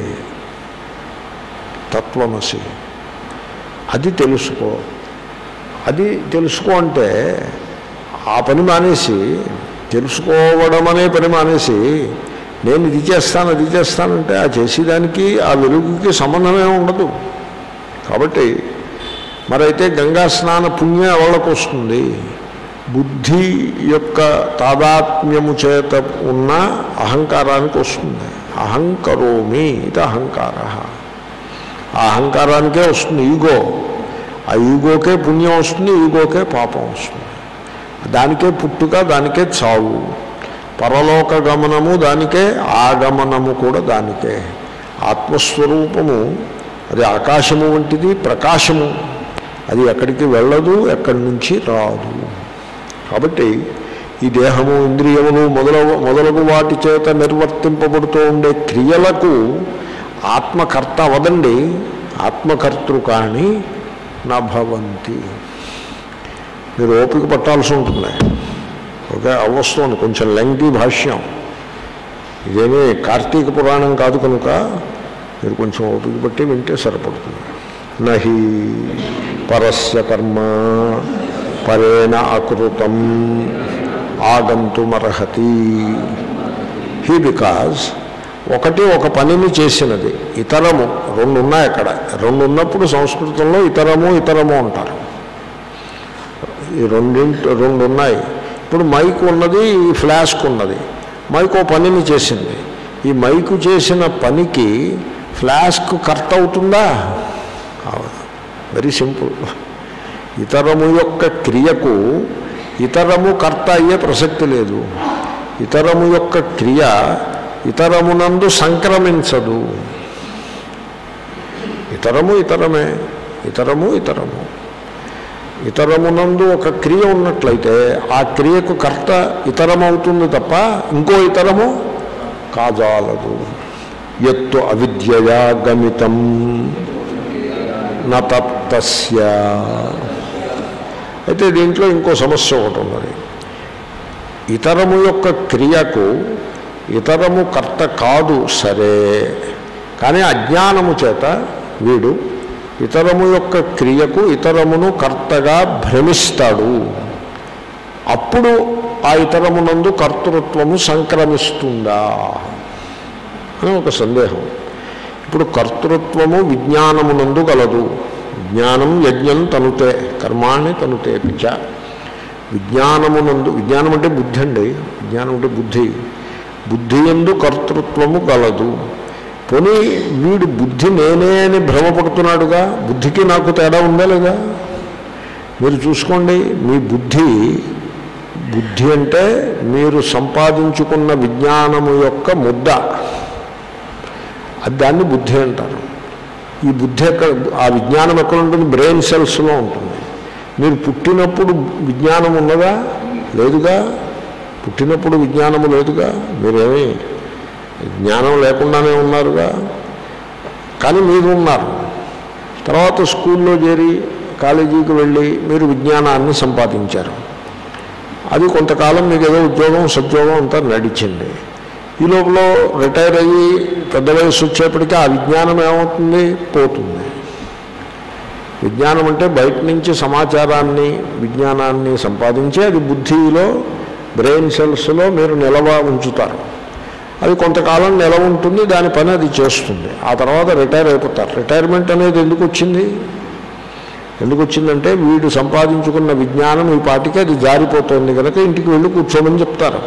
తత్వమసి. అది తెలుసుకో. అది తెలుసుకో అంటే ఆ పని మానేసి, తెలుసుకోవడం అనే పని మానేసి నేను ఇది చేస్తాను అది చేస్తానంటే ఆ చేసేదానికి ఆ వెలుగుకి సంబంధమే ఉండదు. కాబట్టి మరైతే గంగా స్నాన పుణ్యం ఎవరికి వస్తుంది? బుద్ధి యొక్క తాదాత్మ్యము చేత ఉన్న అహంకారానికి వస్తుంది. అహంకరోమి ఇది అహంకార. ఆ అహంకారానికే వస్తుంది ఈగో. ఆ ఈగోకే పుణ్యం వస్తుంది, ఈగోకే పాపం వస్తుంది. దానికే పుట్టుక, దానికే చావు. పరలోక గమనము దానికే, ఆగమనము కూడా దానికే. ఆత్మస్వరూపము అది ఆకాశము వంటిది, ప్రకాశము. అది ఎక్కడికి వెళ్ళదు, ఎక్కడి నుంచి రాదు. కాబట్టి ఈ దేహము, ఇంద్రియములు మొదలగు వాటి చేత నిర్వర్తింపబడుతూ ఉండే క్రియలకు ఆత్మకర్త అవదండి, ఆత్మకర్తృ కానీ నభవంతి. మీరు ఓపిక పట్టాల్సి ఉంటుంది. ఓకే, అవస్తుంది కొంచెం లెంగ్తీ భాష్యం. ఇదేమీ కార్తీక పురాణం కాదు కనుక మీరు కొంచెం ఓపిక పట్టి వింటే సరిపడుతుంది. నహి పరస్య కర్మ పరేణ అకృతం ఆగంతుమర్హతి. హీ బికాజ్ ఒకటి ఒక పనిని చేసినది, ఇతరము రెండు ఉన్నాయి. అక్కడ రెండు ఉన్నప్పుడు సంస్కృతంలో ఇతరము ఇతరము అంటారు. ఈ రెండు ఉన్నాయి. ఇప్పుడు మైక్ ఉన్నది, ఫ్లాస్క్ ఉన్నది. మైక్ ఓ పనిని చేసింది. ఈ మైకు చేసిన పనికి ఫ్లాస్క్ కర్త అవుతుందా? Very simple. ఇతరము యొక్క క్రియకు ఇతరము కర్త అయ్యే ప్రసక్తి లేదు. ఇతరము యొక్క క్రియ ఇతరమునందు సంక్రమించదు. ఇతరము ఇతరమే, ఇతరము ఇతరము. ఇతరమునందు ఒక క్రియ ఉన్నట్లయితే ఆ క్రియకు కర్త ఇతరమవుతుంది తప్ప ఇంకో ఇతరము కాజాలదు. యత్తు అవిద్యయా గమితం నతత్తస్య. అయితే దీంట్లో ఇంకో సమస్య ఒకటి ఉన్నది. ఇతరము యొక్క క్రియకు ఇతరము కర్త కాదు సరే, కానీ అజ్ఞానము చేత వీడు ఇతరము యొక్క క్రియకు ఇతరమును కర్తగా భ్రమిస్తాడు. అప్పుడు ఆ ఇతరమునందు కర్తృత్వము సంక్రమిస్తుందా అని ఒక సందేహం. ఇప్పుడు కర్తృత్వము విజ్ఞానమునందు గలదు. జ్ఞానం యజ్ఞం తనుతే కర్మాణి తనుతే పిచ్చ. విజ్ఞానమునందు, విజ్ఞానం అంటే బుద్ధి అండి, విజ్ఞానం అంటే బుద్ధి. బుద్ధి యందు కర్తృత్వము గలదు. పోనీ వీడు బుద్ధి నేనే అని భ్రమపడుతున్నాడుగా, బుద్ధికి నాకు తేడా ఉందా లేదా? మీరు చూసుకోండి. మీ బుద్ధి అంటే మీరు సంపాదించుకున్న విజ్ఞానము యొక్క ముద్ద, అది దాన్ని బుద్ధి అంటారు. ఈ బుద్ధి ఎక్కడ, ఆ విజ్ఞానం ఎక్కడ ఉంటుంది? బ్రెయిన్ సెల్స్లో ఉంటుంది. మీరు పుట్టినప్పుడు విజ్ఞానం ఉన్నదా? లేదుగా. పుట్టినప్పుడు విజ్ఞానము లేదుగా. మీరేమీ జ్ఞానం లేకుండానే ఉన్నారుగా. కానీ మీరు ఉన్నారు. తర్వాత స్కూల్లో చేరి కాలేజీకి వెళ్ళి మీరు విజ్ఞానాన్ని సంపాదించారు. అది కొంతకాలం మీకు ఏదో ఉద్యోగం సద్యోగం అంతా నడిచింది. ఈ లోపల రిటైర్ అయ్యి పెద్ద వయసు వచ్చేప్పటికీ ఆ విజ్ఞానం ఏమవుతుంది? పోతుంది. విజ్ఞానం అంటే బయట నుంచి సమాచారాన్ని, విజ్ఞానాన్ని సంపాదించి అది బుద్ధిలో, బ్రెయిన్ సెల్స్లో మీరు నిలవ ఉంచుతారు. అది కొంతకాలం నిలవ ఉంటుంది, దాని పని అది చేస్తుంది. ఆ తర్వాత రిటైర్ అయిపోతారు. రిటైర్మెంట్ అనేది ఎందుకు వచ్చింది? ఎందుకు వచ్చిందంటే వీడు సంపాదించుకున్న విజ్ఞానం ఈ పాటికి అది జారిపోతుంది కనుక ఇంటికి వెళ్ళి కూర్చోమని చెప్తారు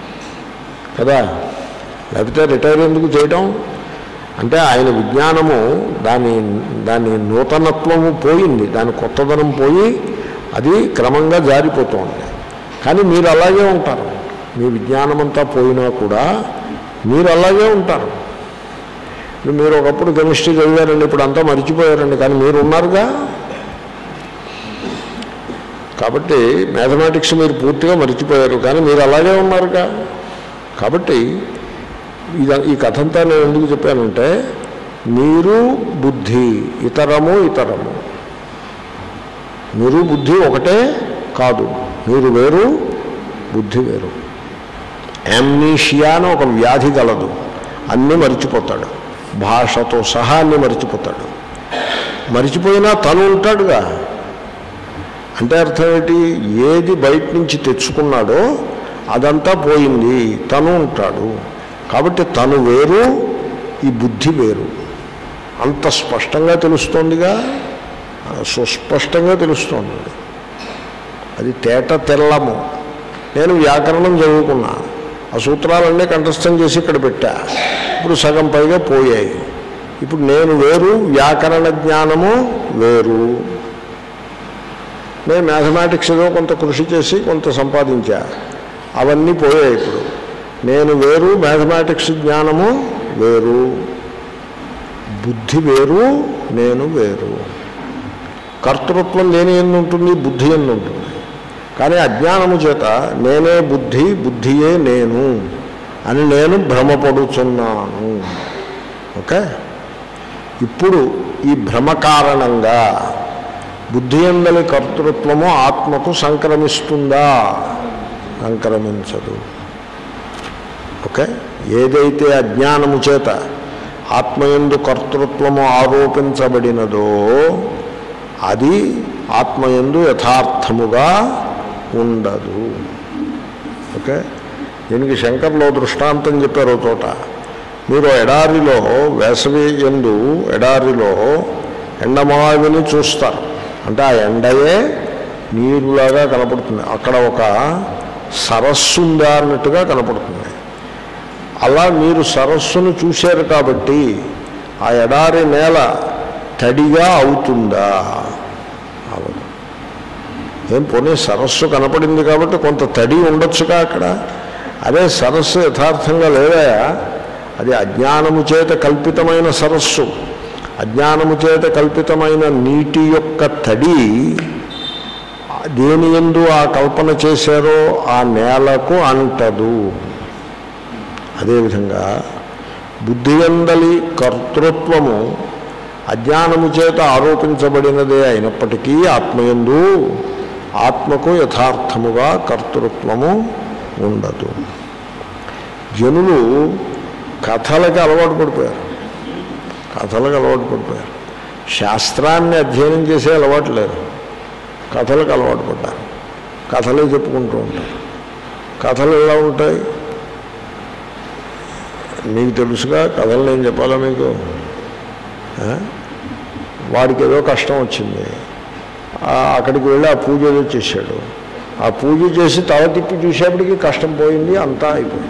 కదా. లేకపోతే రిటైర్ ఎందుకు చేయడం అంటే ఆయన విజ్ఞానము దాని నూతనత్వము పోయింది, దాని కొత్తదనం పోయి అది క్రమంగా జారిపోతుంది. కానీ మీరు అలాగే ఉంటారు. మీ విజ్ఞానం అంతా పోయినా కూడా మీరు అలాగే ఉంటారు. మీరు ఒకప్పుడు కెమిస్ట్రీ చదివారండి, ఇప్పుడు అంతా మర్చిపోయారండి, కానీ మీరు ఉన్నారుగా. కాబట్టి మ్యాథమెటిక్స్ మీరు పూర్తిగా మర్చిపోయారు, కానీ మీరు అలాగే ఉన్నారుగా. కాబట్టి ఈ కథ అంతా నేను ఎందుకు చెప్పానంటే, మీరు బుద్ధి ఇతరము ఇతరము, మీరు బుద్ధి ఒకటే కాదు, మీరు వేరు బుద్ధి వేరు. యామ్నీషియా అని ఒక వ్యాధి గలదు. అన్నీ మర్చిపోతాడు, భాషతో సహా అన్నీ మర్చిపోతాడు. మర్చిపోయినా తను ఉంటాడుగా. అంటే అర్థం ఏంటి? ఏది బయట నుంచి తెచ్చుకున్నాడో అదంతా పోయింది, తను ఉంటాడు. కాబట్టి తను వేరు, ఈ బుద్ధి వేరు. అంత స్పష్టంగా తెలుస్తోందిగా, సుస్పష్టంగా తెలుస్తోంది. అది తేట తెల్లము. నేను వ్యాకరణం చదువుకున్నా, ఆ సూత్రాలన్నీ కంఠస్థం చేసి ఇక్కడ పెట్టా, ఇప్పుడు సగం పైగా పోయాయి. ఇప్పుడు నేను వేరు, వ్యాకరణ జ్ఞానము వేరు. నేను మ్యాథమెటిక్స్ ఏదో కొంత కృషి చేసి కొంత సంపాదించా, అవన్నీ పోయాయి. ఇప్పుడు నేను వేరు, మ్యాథమెటిక్స్ జ్ఞానము వేరు, బుద్ధి వేరు, నేను వేరు. కర్తృత్వం దేని ఎందు ఉంటుంది? బుద్ధి ఎందు ఉంటుంది. కానీ అజ్ఞానము చేత నేనే బుద్ధి, బుద్ధియే నేను అని నేను భ్రమపడుచున్నాను. ఓకే, ఇప్పుడు ఈ భ్రమ కారణంగా బుద్ధి యందలి కర్తృత్వము ఆత్మకు సంక్రమిస్తుందా? సంక్రమించదు. ఓకే, ఏదైతే అజ్ఞానము చేత ఆత్మయందు కర్తృత్వము ఆరోపించబడినదో అది ఆత్మయందు యథార్థముగా ఉండదు. ఓకే, దీనికి శంకర్లో దృష్టాంతం చెప్పారు. చోట మీరు ఎడారిలో, వేసవి యందు ఎడారిలో ఎండమావిని చూస్తారు. అంటే ఆ ఎండయే నీరులాగా కనపడుతుంది. అక్కడ ఒక సరస్సు ఉందా అన్నట్టుగా కనపడుతుంది. అలా మీరు సరస్సును చూశారు కాబట్టి ఆ ఎడారి నేల తడిగా అవుతుందా? అవదు. ఏం పోనీ సరస్సు కనపడింది కాబట్టి కొంత తడి ఉండొచ్చుగా అక్కడ. అదే సరస్సు యథార్థంగా లేదా, అది అజ్ఞానము చేత కల్పితమైన సరస్సు. అజ్ఞానము చేత కల్పితమైన నీటి యొక్క తడి దేని యందు ఆ కల్పన చేశారో ఆ నేలకు అంటదు. అదేవిధంగా బుద్ధి యందలి కర్తృత్వము అజ్ఞానము చేత ఆరోపించబడినదే అయినప్పటికీ ఆత్మయందు ఆత్మకు యథార్థముగా కర్తృత్వము ఉండదు. జనులు కథలకి అలవాటు పడిపోయారు. శాస్త్రాన్ని అధ్యయనం చేసే అలవాటు లేదు, కథలకు అలవాటు పడ్డారు. కథలే చెప్పుకుంటూ ఉంటారు. కథలు ఎలా ఉంటాయి మీకు తెలుసుగా. కథలు నేను చెప్పాలా మీకు? వాడికి ఏదో కష్టం వచ్చింది, అక్కడికి వెళ్ళి ఆ పూజ ఏదో చేశాడు. ఆ పూజ చేసి తల తిప్పి చూసేప్పటికి కష్టం పోయింది, అంతా అయిపోయింది.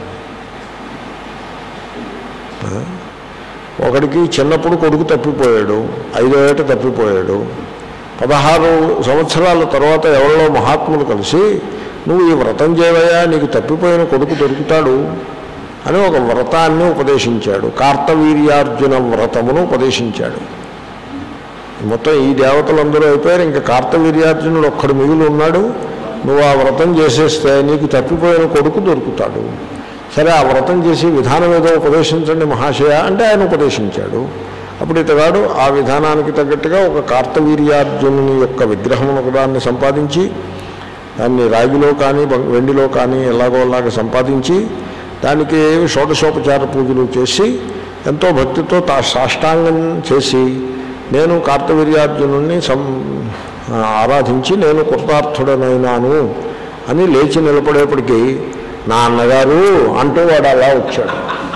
ఒకడికి చిన్నప్పుడు కొడుకు తప్పిపోయాడు, 5వ ఏట తప్పిపోయాడు. 16 సంవత్సరాల తర్వాత ఎవరిలో మహాత్ములు కలిసి నువ్వు ఈ వ్రతం చేయవయ్యా, నీకు తప్పిపోయిన కొడుకు దొరుకుతాడు అని ఒక వ్రతాన్ని ఉపదేశించాడు. కార్తవీర్యార్జున వ్రతమును ఉపదేశించాడు. మొత్తం ఈ దేవతలందరూ అయిపోయారు, ఇంకా కార్తవీర్యార్జునుడు ఒక్కడు మిగిలి ఉన్నాడు. నువ్వు ఆ వ్రతం చేసేస్తే నీకు తప్పిపోయిన కొడుకు దొరుకుతాడు. సరే, ఆ వ్రతం చేసి విధానం ఏదో ఉపదేశించండి మహాశయ అంటే ఆయన ఉపదేశించాడు. అప్పుడు ఇతగాడు ఆ విధానానికి తగ్గట్టుగా ఒక కార్తవీర్యార్జునుని యొక్క విగ్రహం ఒకదాన్ని సంపాదించి దాన్ని రాగిలో కానీ వెండిలో కానీ ఎలాగోలాగా సంపాదించి దానికి షోడశోపచార పూజలు చేసి ఎంతో భక్తితో సాష్టాంగం చేసి నేను కార్తవీర్యార్జునుడిని ఆరాధించి నేను కృతార్థుడనైనాను అని లేచి నిలబడేప్పటికీ నా అన్నగారు అంటూ వాడు అలా వచ్చాడు.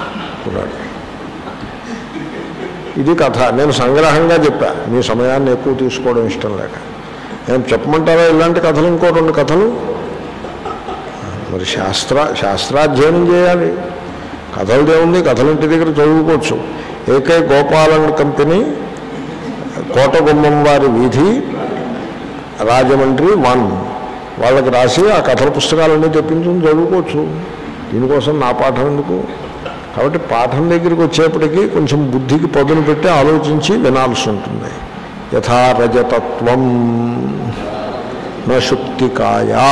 ఇది కథ. నేను సంగ్రహంగా చెప్పా, మీ సమయాన్ని ఎక్కువ తీసుకోవడం ఇష్టం లేక. నేను చెప్పమంటారా ఇలాంటి కథలు? ఇంకో 2 కథలు. మరి శాస్త్రాధ్యయనం చేయాలి. కథలు దేవుంది, కథలింటి దగ్గర చదువుకోవచ్చు. ఏకే గోపాలన్ కంపెనీ, కోటగుమ్మం వారి వీధి, రాజమండ్రి 1 వాళ్ళకి రాసి ఆ కథల పుస్తకాలన్నీ తెప్పించుకుని చదువుకోవచ్చు. దీనికోసం నా పాఠం ఎందుకు? కాబట్టి పాఠం దగ్గరికి వచ్చేప్పటికీ కొంచెం బుద్ధికి పదును పెట్టి ఆలోచించి వినాల్సి ఉంటుంది. యథా రజతత్వం నశుక్తికాయా.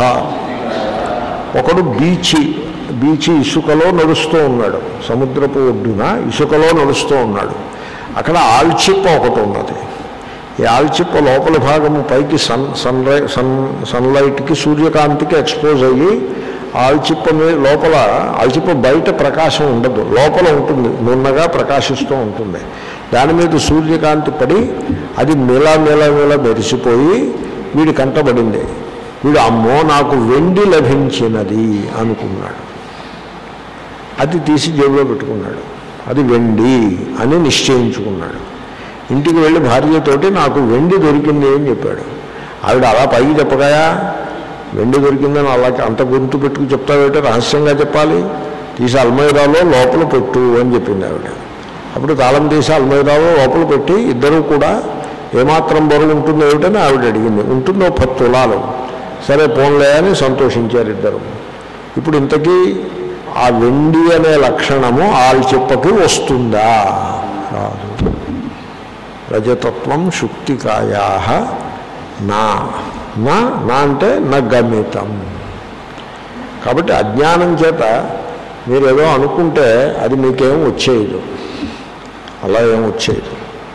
ఒకడు బీచి ఇసుకలో నడుస్తూ ఉన్నాడు, సముద్రపు ఒడ్డున ఇసుకలో నడుస్తూ ఉన్నాడు. అక్కడ ఆల్చిప్ప ఒకటి ఉన్నది. ఈ ఆల్చిప్ప లోపల భాగము పైకి సన్లైట్కి, సూర్యకాంతికి ఎక్స్పోజ్ అయ్యి ఆల్చిప్ప లోపల, ఆల్చిప్ప బయట ప్రకాశం ఉండదు, లోపల ఉంటుంది, నున్నగా ప్రకాశిస్తూ ఉంటుంది. దాని మీద సూర్యకాంతి పడి అది మెలా మెరిసిపోయి వీడి కంటబడింది. వీడు అమ్మో నాకు వెండి లభించినది అనుకున్నాడు. అది తీసి జేబులో పెట్టుకున్నాడు. అది వెండి అని నిశ్చయించుకున్నాడు. ఇంటికి వెళ్ళి భార్యతోటి నాకు వెండి దొరికింది అని చెప్పాడు. ఆవిడ అలా పైకి చెప్పగాయా, వెండి దొరికిందని అలా అంత గొంతు పెట్టుకు చెప్తావేంటే, రహస్యంగా చెప్పాలి, తీసి అల్మైరాలో లోపల పెట్టు అని చెప్పింది ఆవిడ. అప్పుడు తాళం తీసి అల్మైరాలో లోపల పెట్టి ఇద్దరూ కూడా ఏమాత్రం బరువు ఉంటుంది ఏమిటని ఆవిడ అడిగింది. ఉంటుందో 10 తులాలు. సరే పోన్లే అని సంతోషించారు ఇద్దరు. ఇప్పుడు ఇంతకీ ఆ వెండి అనే లక్షణము ఆల్చిప్పకి వస్తుందా? రాదు. రజతత్వం శుక్తికాయా నా నా నా అంటే నగమితం. కాబట్టి అజ్ఞానం చేత మీరు ఏదో అనుకుంటే అది మీకేం వచ్చేయదు, అలా ఏం వచ్చేయదు.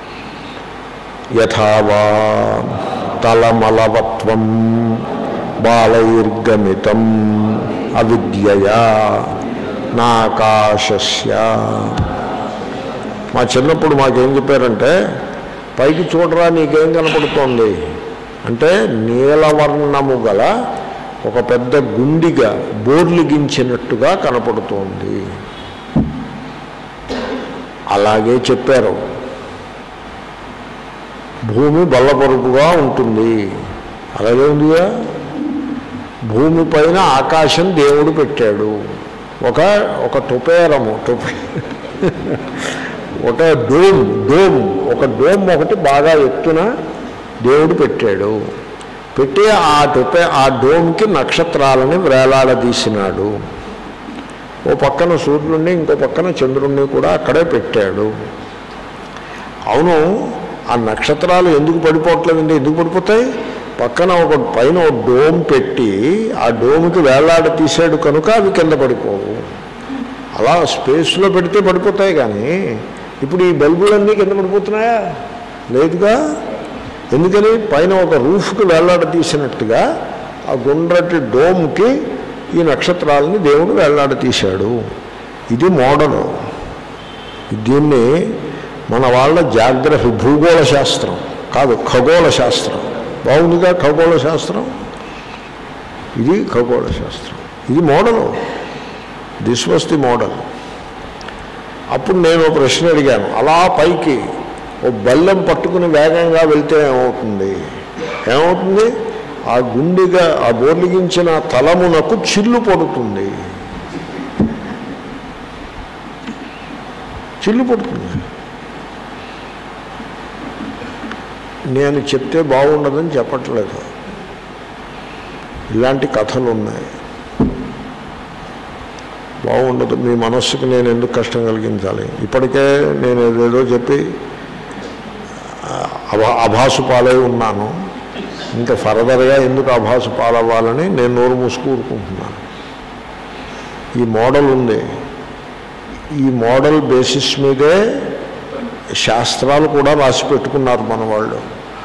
యథావా తలమలవత్వం బాలైర్గమితం అవిద్యయా నాకాశస్య. మా చిన్నప్పుడు మాకేం చెప్పారంటే, పైకి చూడరా నీకేం కనపడుతోంది అంటే నీలవర్ణము గల ఒక పెద్ద గుండిగా బోర్లిగించినట్టుగా కనపడుతోంది. అలాగే చెప్పారు. భూమి బల్లపరుపుగా ఉంటుంది, అలాగే ఉందిగా. భూమి పైన ఆకాశం దేవుడు పెట్టాడు. ఒక టుపేరము ఒక డోమ్ ఒకటి బాగా ఎత్తున దేవుడు పెట్టాడు. పెట్టి ఆ డోమ్కి నక్షత్రాలని వేలాడదీసినాడు. ఓ పక్కన సూర్యుడిని ఇంకో పక్కన చంద్రుణ్ణి కూడా అక్కడే పెట్టాడు. అవును, ఆ నక్షత్రాలు ఎందుకు పడిపోవట్లేదండి? ఎందుకు పడిపోతాయి? పక్కన పైన ఒక డోమ్ పెట్టి ఆ డోమ్కి వేలాడ తీసాడు కనుక అవి కింద పడిపోవు. అలా స్పేస్లో పెడితే పడిపోతాయి. కానీ ఇప్పుడు ఈ బల్బులన్నీ కింద పడిపోతున్నాయా? లేదుగా. ఎందుకని? పైన ఒక రూఫ్కి వేలాడ తీసినట్టుగా ఆ గుండ్రటి డోమ్కి ఈ నక్షత్రాలని దేవుడు వేలాడ తీశాడు. ఇది మోడలు. దీన్ని మన వాళ్ళ జాగ్రఫీ, భూగోళ శాస్త్రం కాదు, ఖగోళ శాస్త్రం. బాగుందిగా ఖగోళ శాస్త్రం. ఇది ఖగోళ శాస్త్రం, ఇది model. This was the model. అప్పుడు నేను ఒక ప్రశ్న అడిగాను, అలా పైకి ఓ బల్లెం పట్టుకుని వేగంగా వెళ్తే ఏమవుతుంది? ఆ గుండెగా ఆ బోర్లిగించిన తలమునకు చిల్లు పడుతుంది. నేను చెప్తే బాగుండదని చెప్పట్లేదు, ఇలాంటి కథలు ఉన్నాయి. బాగుండదు, మీ మనస్సుకు నేను ఎందుకు కష్టం కలిగించాలి? ఇప్పటికే నేను ఏదేదో చెప్పి అభాసు పాలై ఉన్నాను. ఇంకా ఫర్దర్గా ఎందుకు అభాసు పాలవ్వాలని నేను నోరు మూసుకూరుకుంటున్నాను. ఈ మోడల్ ఉంది. ఈ మోడల్ బేసిస్ మీదే శాస్త్రాలు కూడా రాసి పెట్టుకున్నారు మన వాళ్ళు.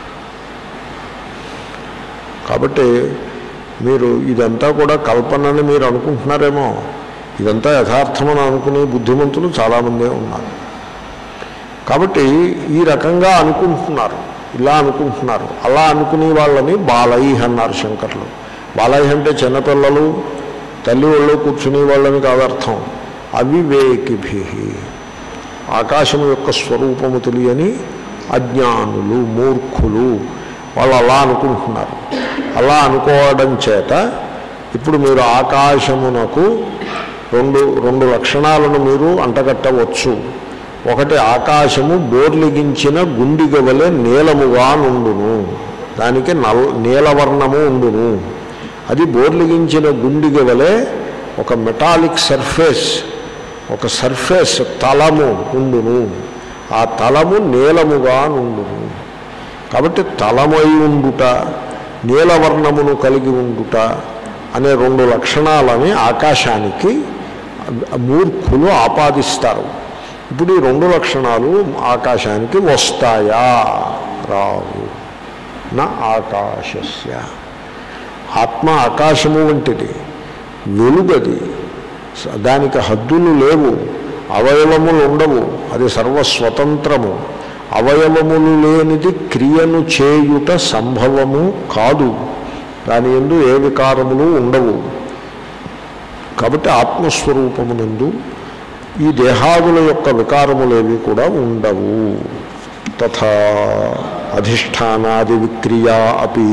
కాబట్టి మీరు ఇదంతా కూడా కల్పనని మీరు అనుకుంటున్నారేమో, ఇదంతా యథార్థమని అనుకునే బుద్ధిమంతులు చాలామందే ఉన్నారు. కాబట్టి ఈ రకంగా అనుకుంటున్నారు, ఇలా అనుకుంటున్నారు. అలా అనుకునే వాళ్ళని బాలై అన్నారు శంకర్లు. బాలై అంటే చిన్నపిల్లలు, తల్లి ఒళ్ళో కూర్చునే వాళ్ళని కాదర్థం. అవివేకిభి, ఆకాశం యొక్క స్వరూపము తెలియని అజ్ఞానులు, మూర్ఖులు, వాళ్ళు అలా అనుకుంటున్నారు. అలా అనుకోవడం చేత ఇప్పుడు మీరు ఆకాశమునకు రెండు లక్షణాలను మీరు అంటగట్టవచ్చు. ఒకటి, ఆకాశము బోర్లిగించిన గుండిగ వలె నీలముగా నుండును, దానికి నీలవర్ణము ఉండును. అది బోర్లిగించిన గుండిగ వలె ఒక మెటాలిక్ సర్ఫేస్, ఒక సర్ఫేస్ తలము ఉండును. ఆ తలము నీలముగా నుండును. కాబట్టి తలమై ఉండుట, నీలవర్ణమును కలిగి ఉండుట అనే 2 లక్షణాలని ఆకాశానికి మూర్ఖులు ఆపాదిస్తారు. ఇప్పుడు ఈ 2 లక్షణాలు ఆకాశానికి వస్తాయా? రావు. నా ఆకాశస్య, ఆత్మ ఆకాశము వంటిది, వెలుగది, దానికి హద్దులు లేవు, అవయవములు ఉండవు, అది సర్వస్వతంత్రము. అవయవములు లేనిది క్రియను చేయుట సంభవము కాదు, దాని యందు ఏ వికారములు ఉండవు. కాబట్టి ఆత్మస్వరూపమునందు ఈ దేహాదుల యొక్క వికారములేవి కూడా ఉండవు. తథా అధిష్టానాది విక్రియా అపి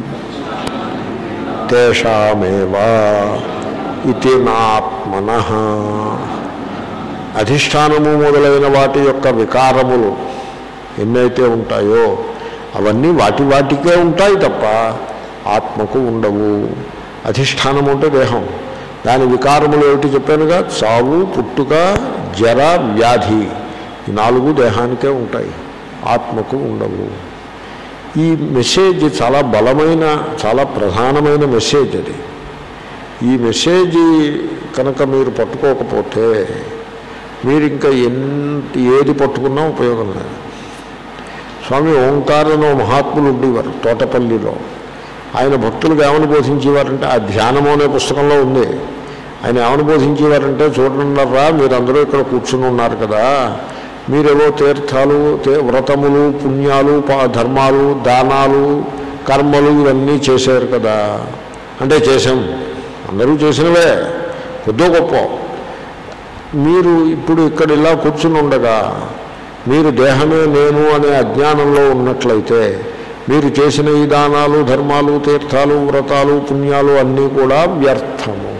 తేషామేవ ఇతి నాత్మనః. అధిష్టానము మొదలైన వాటి యొక్క వికారములు ఎన్నైతే ఉంటాయో అవన్నీ వాటికే ఉంటాయి తప్ప ఆత్మకు ఉండవు. అధిష్టానము అంటే దేహం, దాని వికారములు ఏమిటి చెప్పానుగా, చావు, పుట్టుక, జర, వ్యాధి, ఈ 4 దేహానికే ఉంటాయి, ఆత్మకు ఉండవు. ఈ మెసేజ్ చాలా బలమైన, చాలా ప్రధానమైన మెసేజ్ అది. ఈ మెసేజ్ కనుక మీరు పట్టుకోకపోతే మీరు ఇంకా ఏది పట్టుకున్నా ఉపయోగం లేదు. స్వామి ఓంకారనో మహాత్ములు ఉండేవారు తోటపల్లిలో. ఆయన భక్తులకు ఏమని బోధించేవారంటే, ఆ ధ్యానము అనే పుస్తకంలో ఉంది. ఆయన ఏమని బోధించేవారంటే, చూడండిరా మీరందరూ ఇక్కడ కూర్చుని ఉన్నారు కదా, మీరేవో తీర్థాలు, వ్రతములు, పుణ్యాలు, ధర్మాలు, దానాలు, కర్మలు ఇవన్నీ చేశారు కదా. అంటే చేశాం, అందరూ చేసినవే, కొద్దో గొప్ప. మీరు ఇప్పుడు ఇక్కడ ఇలా కూర్చుని ఉండగా మీరు దేహమే నేను అనే అజ్ఞానంలో ఉన్నట్లయితే మీరు చేసిన ఈ దానాలు, ధర్మాలు, తీర్థాలు, వ్రతాలు, పుణ్యాలు అన్నీ కూడా వ్యర్థము.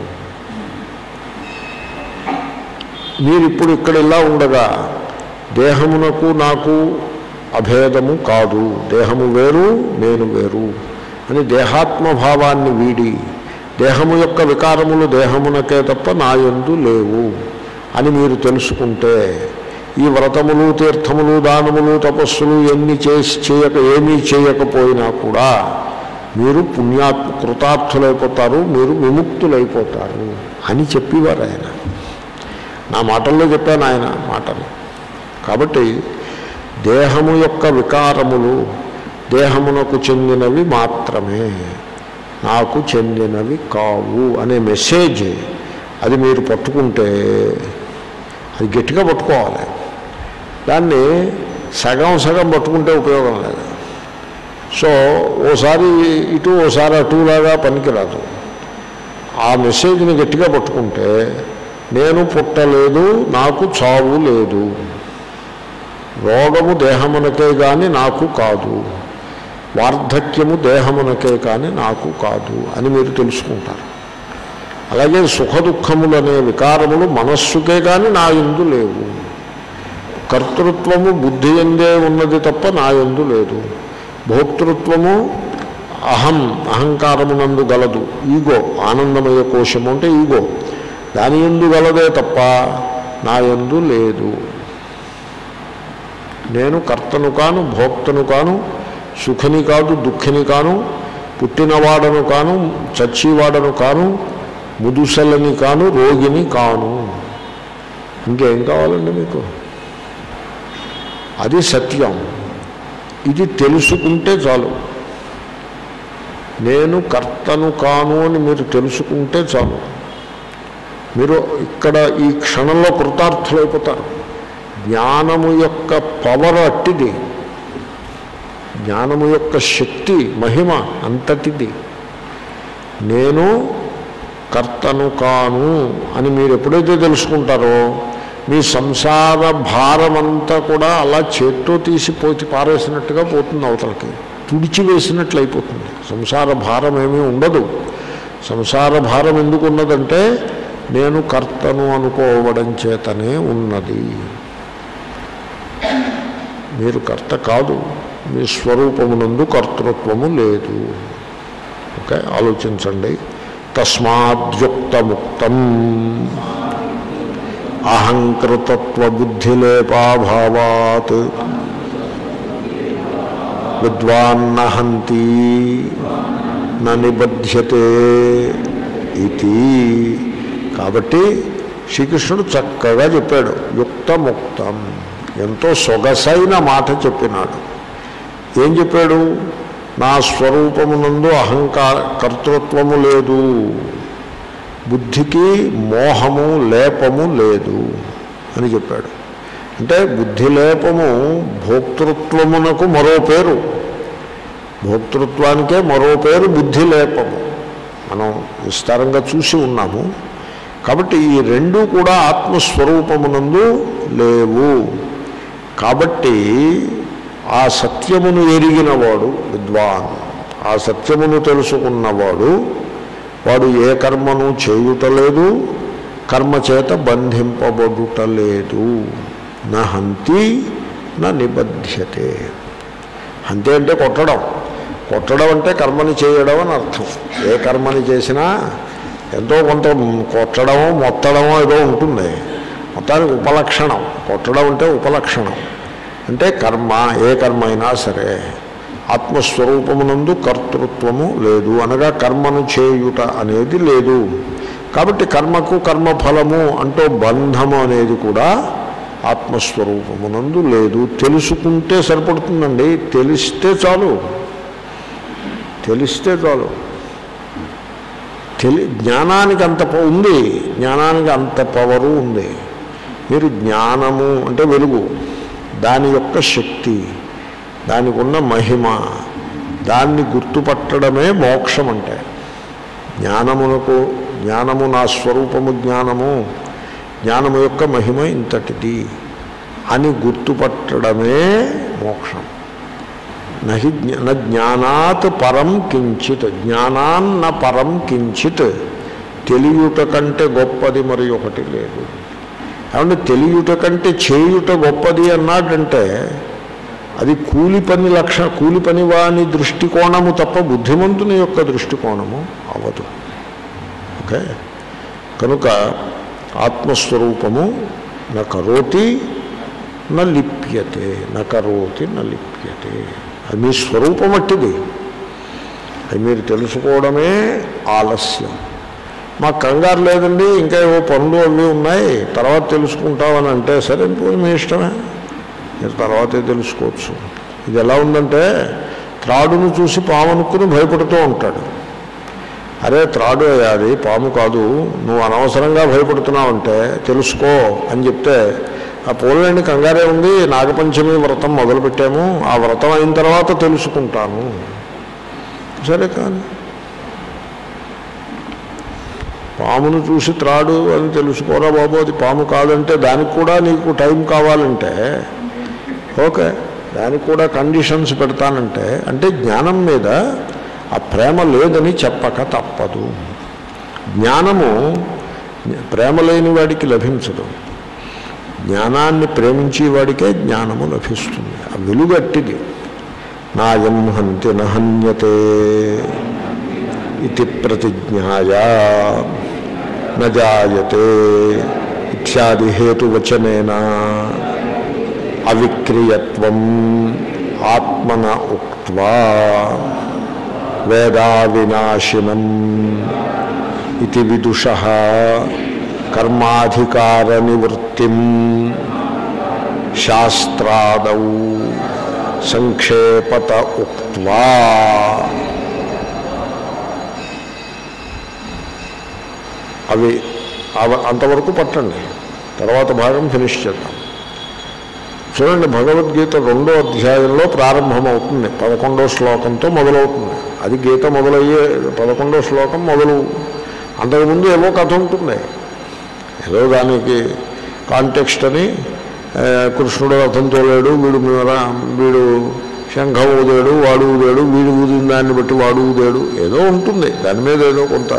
మీరిప్పుడు ఇక్కడ ఇలా ఉండగా దేహమునకు నాకు అభేదము కాదు, దేహము వేరు నేను వేరు అని దేహాత్మభావాన్ని వీడి దేహము యొక్క వికారములు దేహమునకే తప్ప నా యందు లేవు అని మీరు తెలుసుకుంటే ఈ వ్రతములు, తీర్థములు, దానములు, తపస్సులు ఏమీ చేయకపోయినా కూడా మీరు కృతార్థులైపోతారు, మీరు విముక్తులైపోతారు అని చెప్పేవారు ఆయన. నా మాటల్లో చెప్పాను ఆయన మాటలు. కాబట్టి దేహము యొక్క వికారములు దేహమునకు చెందినవి మాత్రమే, నాకు చెందినవి కావు అనే మెసేజ్ అది మీరు పట్టుకుంటే, అది గట్టిగా పట్టుకోవాలి. దాన్ని సగం పట్టుకుంటే ఉపయోగం లేదు. సో ఓసారి ఇటు ఓసారి అటులాగా పనికిరాదు. ఆ మెసేజ్ని గట్టిగా పట్టుకుంటే, నేను పుట్టలేదు, నాకు చావు లేదు, రోగము దేహమునకే కానీ నాకు కాదు, వార్ధక్యము దేహమునకే కానీ నాకు కాదు అని మీరు తెలుసుకుంటారు. అలాగే సుఖ దుఃఖములు అనే వికారములు మనస్సుకే కానీ నా యందు లేవు. కర్తృత్వము బుద్ధి యందే ఉన్నది తప్ప నా యందు లేదు. భోక్తృత్వము అహంకారమునందు గలదు, ఈగో, ఆనందమయ కోశము అంటే ఈగో, దాని యందు గలదే తప్ప నా యందు లేదు. నేను కర్తను కాను, భోక్తను కాను, సుఖిని కాదు, దుఃఖిని కాను, పుట్టినవాడను కాను, చచ్చివాడను కాను, ముదుసలని కాను, రోగిని కాను. ఇంకేం కావాలండి మీకు? అది సత్యం. ఇది తెలుసుకుంటే చాలు. నేను కర్తను కాను అని మీరు తెలుసుకుంటే చాలు. మీరు ఇక్కడ ఈ క్షణంలో కృతార్థులైపోతారు. జ్ఞానము యొక్క పవర్ అట్టిది, జ్ఞానము యొక్క శక్తి మహిమ అంతటిది. నేను కర్తను కాను అని మీరు ఎప్పుడైతే తెలుసుకుంటారో మీ సంసార భారమంతా కూడా అలా చేత్తో తీసి పారేసినట్టుగా పోతుంది, అవతలకి తుడిచివేసినట్లు అయిపోతుంది. సంసార భారం ఏమీ ఉండదు. సంసార భారం ఎందుకు ఉన్నదంటే నేను కర్తను అనుకోవడం చేతనే ఉన్నది. మీరు కర్త కాదు, మీ స్వరూపమునందు కర్తృత్వము లేదు. ఓకే, ఆలోచించండి. తస్మాద్యుక్తముక్తం అహంకృతత్వబుద్ధిలేపాభావాత్ విద్వాన్నహంతి నిబధ్యతే ఇది. కాబట్టి శ్రీకృష్ణుడు చక్కగా చెప్పాడు. యుక్తముక్తం, ఎంతో సొగసైన మాట చెప్పినాడు. ఏం చెప్పాడు? నా స్వరూపమునందు కర్తృత్వము లేదు, బుద్ధికి మోహము లేపము లేదు అని చెప్పాడు. అంటే బుద్ధి లేపము భోక్తృత్వమునకు మరో పేరు, భోక్తృత్వానికే మరో పేరు బుద్ధి లేపము. మనం విస్తారంగా చూసి ఉన్నాము. కాబట్టి ఈ రెండూ కూడా ఆత్మస్వరూపమునందు లేవు. కాబట్టి ఆ సత్యమును ఎరిగినవాడు విద్వాన్, ఆ సత్యమును తెలుసుకున్నవాడు, వాడు ఏ కర్మను చేయుటలేదు, కర్మ చేత బంధింపబడుటలేదు. నా హంతి నా నిబధ్యతే. హంతి అంటే కొట్టడం, కొట్టడం అంటే కర్మని చేయడం అని అర్థం. ఏ కర్మని చేసినా ఎంతో కొంత కొట్టడమో మొత్తడమో ఏదో ఉంటుంది. మొత్తానికి ఉపలక్షణం. కొట్టడం అంటే ఉపలక్షణం. అంటే కర్మ, ఏ కర్మ అయినా సరే ఆత్మస్వరూపమునందు కర్తృత్వము లేదు, అనగా కర్మను చేయుట అనేది లేదు. కాబట్టి కర్మకు కర్మఫలము అంటూ బంధము అనేది కూడా ఆత్మస్వరూపమునందు లేదు. తెలుసుకుంటే సరిపడుతుందండి, తెలిస్తే చాలు, తెలిస్తే చాలు. జ్ఞానానికి అంత ఉంది, జ్ఞానానికి అంత పవరు ఉంది. మీరు జ్ఞానము అంటే వెలుగు, దాని యొక్క శక్తి, దానికి ఉన్న మహిమ, దాన్ని గుర్తుపట్టడమే మోక్షం. అంటే జ్ఞానము నా స్వరూపము, జ్ఞానము యొక్క మహిమ ఇంతటిది అని గుర్తుపట్టడమే మోక్షం. న జ్ఞానాత్ పరం కించిత్, జ్ఞానాన్న పరం కించిత్. తెలియుట కంటే గొప్పది మరి ఒకటి లేదు. ఏమంటే తెలియుట కంటే చేయుట గొప్పది అన్నాడంటే అది కూలి పని వాని దృష్టికోణము తప్ప బుద్ధిమంతుని యొక్క దృష్టికోణము అవ్వదు. ఓకే, కనుక ఆత్మస్వరూపము న కరోతి న లిప్యతే, న కరోతి న లిప్యతే. అది మీ స్వరూపం అట్టిది, అది మీరు తెలుసుకోవడమే ఆలస్యం. మాకు కంగారు లేదండి, ఇంకా ఏవో పనులు అవి ఉన్నాయి, తర్వాత తెలుసుకుంటామని అంటే సరే మీ ఇష్టమే, మీరు తర్వాతే తెలుసుకోవచ్చు. ఇది ఎలా ఉందంటే త్రాడును చూసి పాము అనుకుని భయపడుతూ ఉంటాడు. అరే త్రాడు అది పాము కాదు, నువ్వు అనవసరంగా భయపడుతున్నావంటే తెలుసుకో అని చెప్తే, ఆ పోలండి కంగారే ఉంది, నాగపంచమి వ్రతం మొదలుపెట్టాము, ఆ వ్రతం అయిన తర్వాత తెలుసుకుంటాను. సరే కానీ పామును చూసి త్రాడు అని తెలుసుకోరా బాబు, అది పాము కాదంటే దానికి కూడా నీకు టైం కావాలంటే ఓకే, దానికి కూడా కండిషన్స్ పెడతానంటే, అంటే జ్ఞానం మీద ఆ ప్రేమ లేదని చెప్పక తప్పదు. జ్ఞానము ప్రేమ లేని వాడికి లభించదు, జ్ఞానాన్ని ప్రేమించేవాడికే జ్ఞానము లభిస్తుంది. ఆ వెలుగట్టిది. నాయం హంతి నహన్యతే ఇది ప్రతిజ్ఞాయా నజాయతే ఇత్యాది హేతువచనేన అవిక్రియత్వం ఆత్మన ఉక్త్వా వేదా వినాశినం ఇది విదుషః కర్మాధికార నివృత్తిం శాస్త్రాదౌ సంక్షేపత ఉక్త్వా. అవి అంతవరకు పట్టండి, తర్వాత భాగం ఫినిష్ చేద్దాం. చూడండి, భగవద్గీత 2వ అధ్యాయంలో ప్రారంభమవుతుంది, 11వ శ్లోకంతో మొదలవుతుంది. అది గీత మొదలయ్యే 11వ శ్లోకం మొదలు. అంతకుముందు ఏవో కథ ఉంటుంది, ఏదో దానికి కాంటెక్స్ట్ అని, కృష్ణుడు రథంతో లేడు, వీడు శంఖం ఊదాడు, వాడు ఊదాడు, వీడు ఊదిన దాన్ని బట్టి వాడు ఊదాడు, ఏదో ఉంటుంది దాని మీద, ఏదో కొంత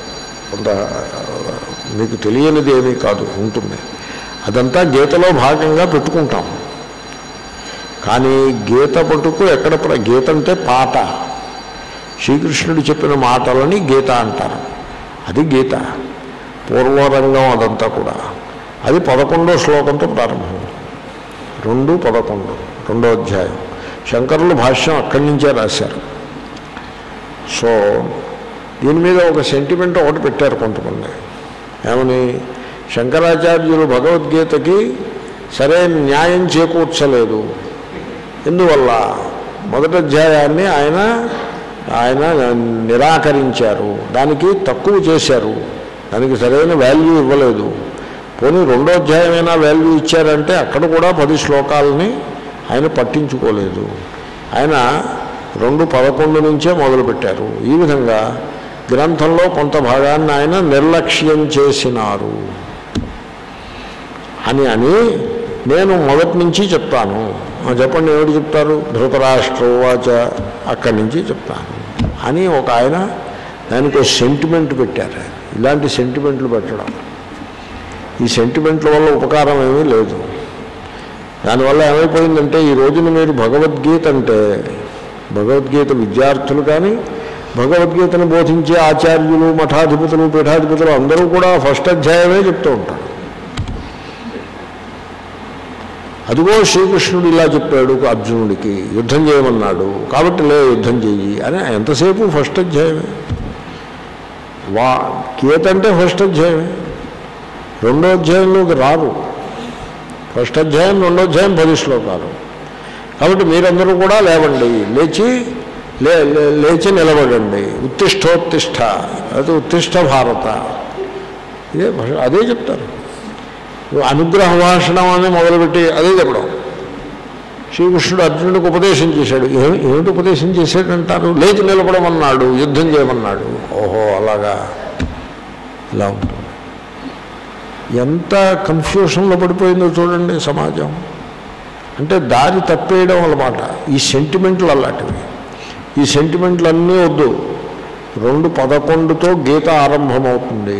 మీకు తెలియనిది ఏమీ కాదు, ఉంటుంది. అదంతా గీతలో భాగంగా పెట్టుకుంటాం. కానీ గీత పట్టుకు ఎక్కడ గీత అంటే పాట, శ్రీకృష్ణుడు చెప్పిన మాటలని గీత అంటారు. అది గీత పూర్వరంగం, అదంతా కూడా. అది 11వ శ్లోకంతో ప్రారంభం, 2:11, 2వ అధ్యాయం. శంకరులు భాష్యం అక్కడి నుంచే రాశారు. సో దీని మీద ఒక సెంటిమెంట్ ఒకటి పెట్టారు కొంతమంది. ఏమని? శంకరాచార్యులు భగవద్గీతకి సరైన న్యాయం చేకూర్చలేదు, ఎందువల్ల మొదటి అధ్యాయాన్ని ఆయన నిరాకరించారు, దానికి తక్కువ చేశారు, దానికి సరైన వాల్యూ ఇవ్వలేదు. పోనీ 2వ అధ్యాయమైనా వాల్యూ ఇచ్చారంటే అక్కడ కూడా 10 శ్లోకాలని ఆయన పట్టించుకోలేదు. ఆయన 2:11 నుంచే మొదలుపెట్టారు. ఈ విధంగా గ్రంథంలో కొంత భాగాన్ని ఆయన నిర్లక్ష్యం చేసినారు అని నేను మొదటి నుంచి చెప్తాను. చెప్పండి, ఎవరు చెప్తారు? ధృతరాష్ట్రోవాచ, అక్కడి నుంచి చెప్తాను అని ఒక ఆయన దానికి ఒక సెంటిమెంట్ పెట్టారు. ఇలాంటి సెంటిమెంట్లు పెట్టడం, ఈ సెంటిమెంట్ల వల్ల ఉపకారం ఏమీ లేదు. దానివల్ల ఏమైపోయిందంటే ఈ రోజున మీరు భగవద్గీత అంటే, భగవద్గీత విద్యార్థులు కానీ భగవద్గీతను బోధించే ఆచార్యులు, మఠాధిపతులు, పీఠాధిపతులు అందరూ కూడా ఫస్ట్ అధ్యాయమే చెప్తూ ఉంటారు. అదిగో శ్రీకృష్ణుడు ఇలా చెప్పాడు అర్జునుడికి, యుద్ధం చేయమన్నాడు కాబట్టి యుద్ధం చెయ్యి అని. ఎంతసేపు ఫస్ట్ అధ్యాయమే. గీత అంటే ఫస్ట్ అధ్యాయమే, రెండో అధ్యాయంలోకి రారు. ఫస్ట్ అధ్యాయం, రెండో అధ్యాయం 10 శ్లోకాలు. కాబట్టి మీరందరూ కూడా లేవండి, లేచి నిలబడండి. ఉత్తిష్టోత్తిష్ట, అది ఉత్తిష్ట భారత, అదే చెప్తారు. అనుగ్రహ భాషణం అని మొదలుపెట్టి అదే చెప్పడం. శ్రీకృష్ణుడు అర్జునుడికి ఉపదేశం చేశాడు. ఏమిటి ఉపదేశం చేశాడంటారు? లేచి నిలబడమన్నాడు, యుద్ధం చేయమన్నాడు. ఓహో అలాగా, ఇలా ఉంటుంది. ఎంత కన్ఫ్యూషన్లో పడిపోయిందో చూడండి సమాజం. అంటే దారి తప్పేయడం అన్నమాట. ఈ సెంటిమెంట్లు అలాంటివి. ఈ సెంటిమెంట్లన్నీ వద్దు. 2:11తో గీత ఆరంభమవుతుంది.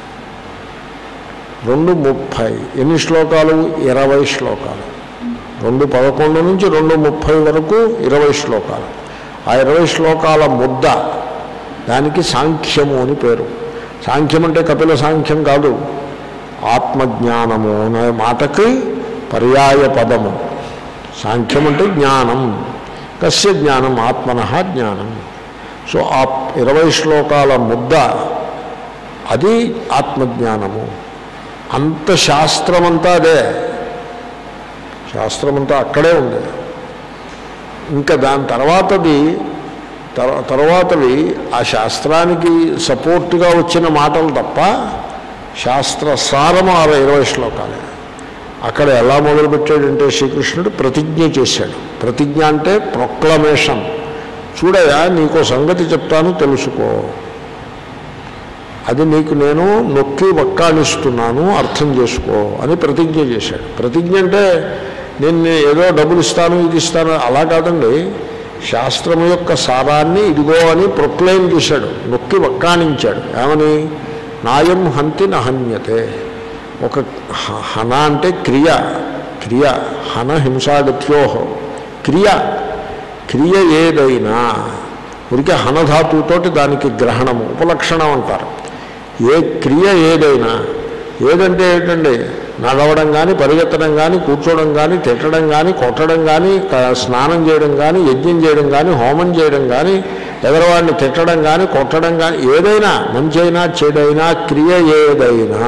2:30 ఎన్ని శ్లోకాలు? 20 శ్లోకాలు. 2:11 నుంచి 2:30 వరకు 20 శ్లోకాలు. ఆ 20 శ్లోకాల ముద్ద, దానికి సాంఖ్యము అని పేరు. సాంఖ్యం అంటే కపిల సాంఖ్యం కాదు, ఆత్మజ్ఞానము అనే మాటకి పర్యాయ పదము. సాంఖ్యం అంటే జ్ఞానం. కస్య జ్ఞానం? ఆత్మనః జ్ఞానం. సో ఆ 20 శ్లోకాల ముద్ద అది ఆత్మజ్ఞానము. అంత శాస్త్రమంతా అదే, శాస్త్రమంతా అక్కడే ఉంది. ఇంకా దాని తర్వాతవి ఆ శాస్త్రానికి సపోర్టుగా వచ్చిన మాటలు తప్ప శాస్త్ర సారము 20 శ్లోకాలే. అక్కడ ఎలా మొదలుపెట్టాడంటే శ్రీకృష్ణుడు ప్రతిజ్ఞ చేశాడు. ప్రతిజ్ఞ అంటే ప్రొక్లమేషన్. చూడయా, నీకో సంగతి చెప్తాను, తెలుసుకో. అది నీకు నేను నొక్కి వక్కాణిస్తున్నాను, అర్థం చేసుకో అని ప్రతిజ్ఞ చేశాడు. ప్రతిజ్ఞ అంటే నేను ఏదో డబ్బులు ఇస్తాను, ఇది ఇస్తాను అలా కాదండి. శాస్త్రం యొక్క సారాన్ని ఇదిగో అని ప్రొక్లెయిమ్ చేశాడు, నొక్కి వక్కాణించాడు. ఏమని? నాయం హంతి నహన్యతే. ఒక హన అంటే క్రియ, హన హింసాగత్యోహో క్రియ ఏదైనా ఉరికి హనధాతుతోటి దానికి గ్రహణము, ఉపలక్షణం అంటారు. ఏ క్రియ ఏదంటే ఏంటండి? నడవడం కానీ, పరిగెత్తడం కానీ, కూర్చోవడం కానీ, తిట్టడం కానీ, కొట్టడం కానీ, స్నానం చేయడం కానీ, యజ్ఞం చేయడం కానీ, హోమం చేయడం కానీ, ఎదరవాడిని తిట్టడం కానీ, కొట్టడం కానీ, ఏదైనా మంచైనా చెడైనా క్రియ ఏదైనా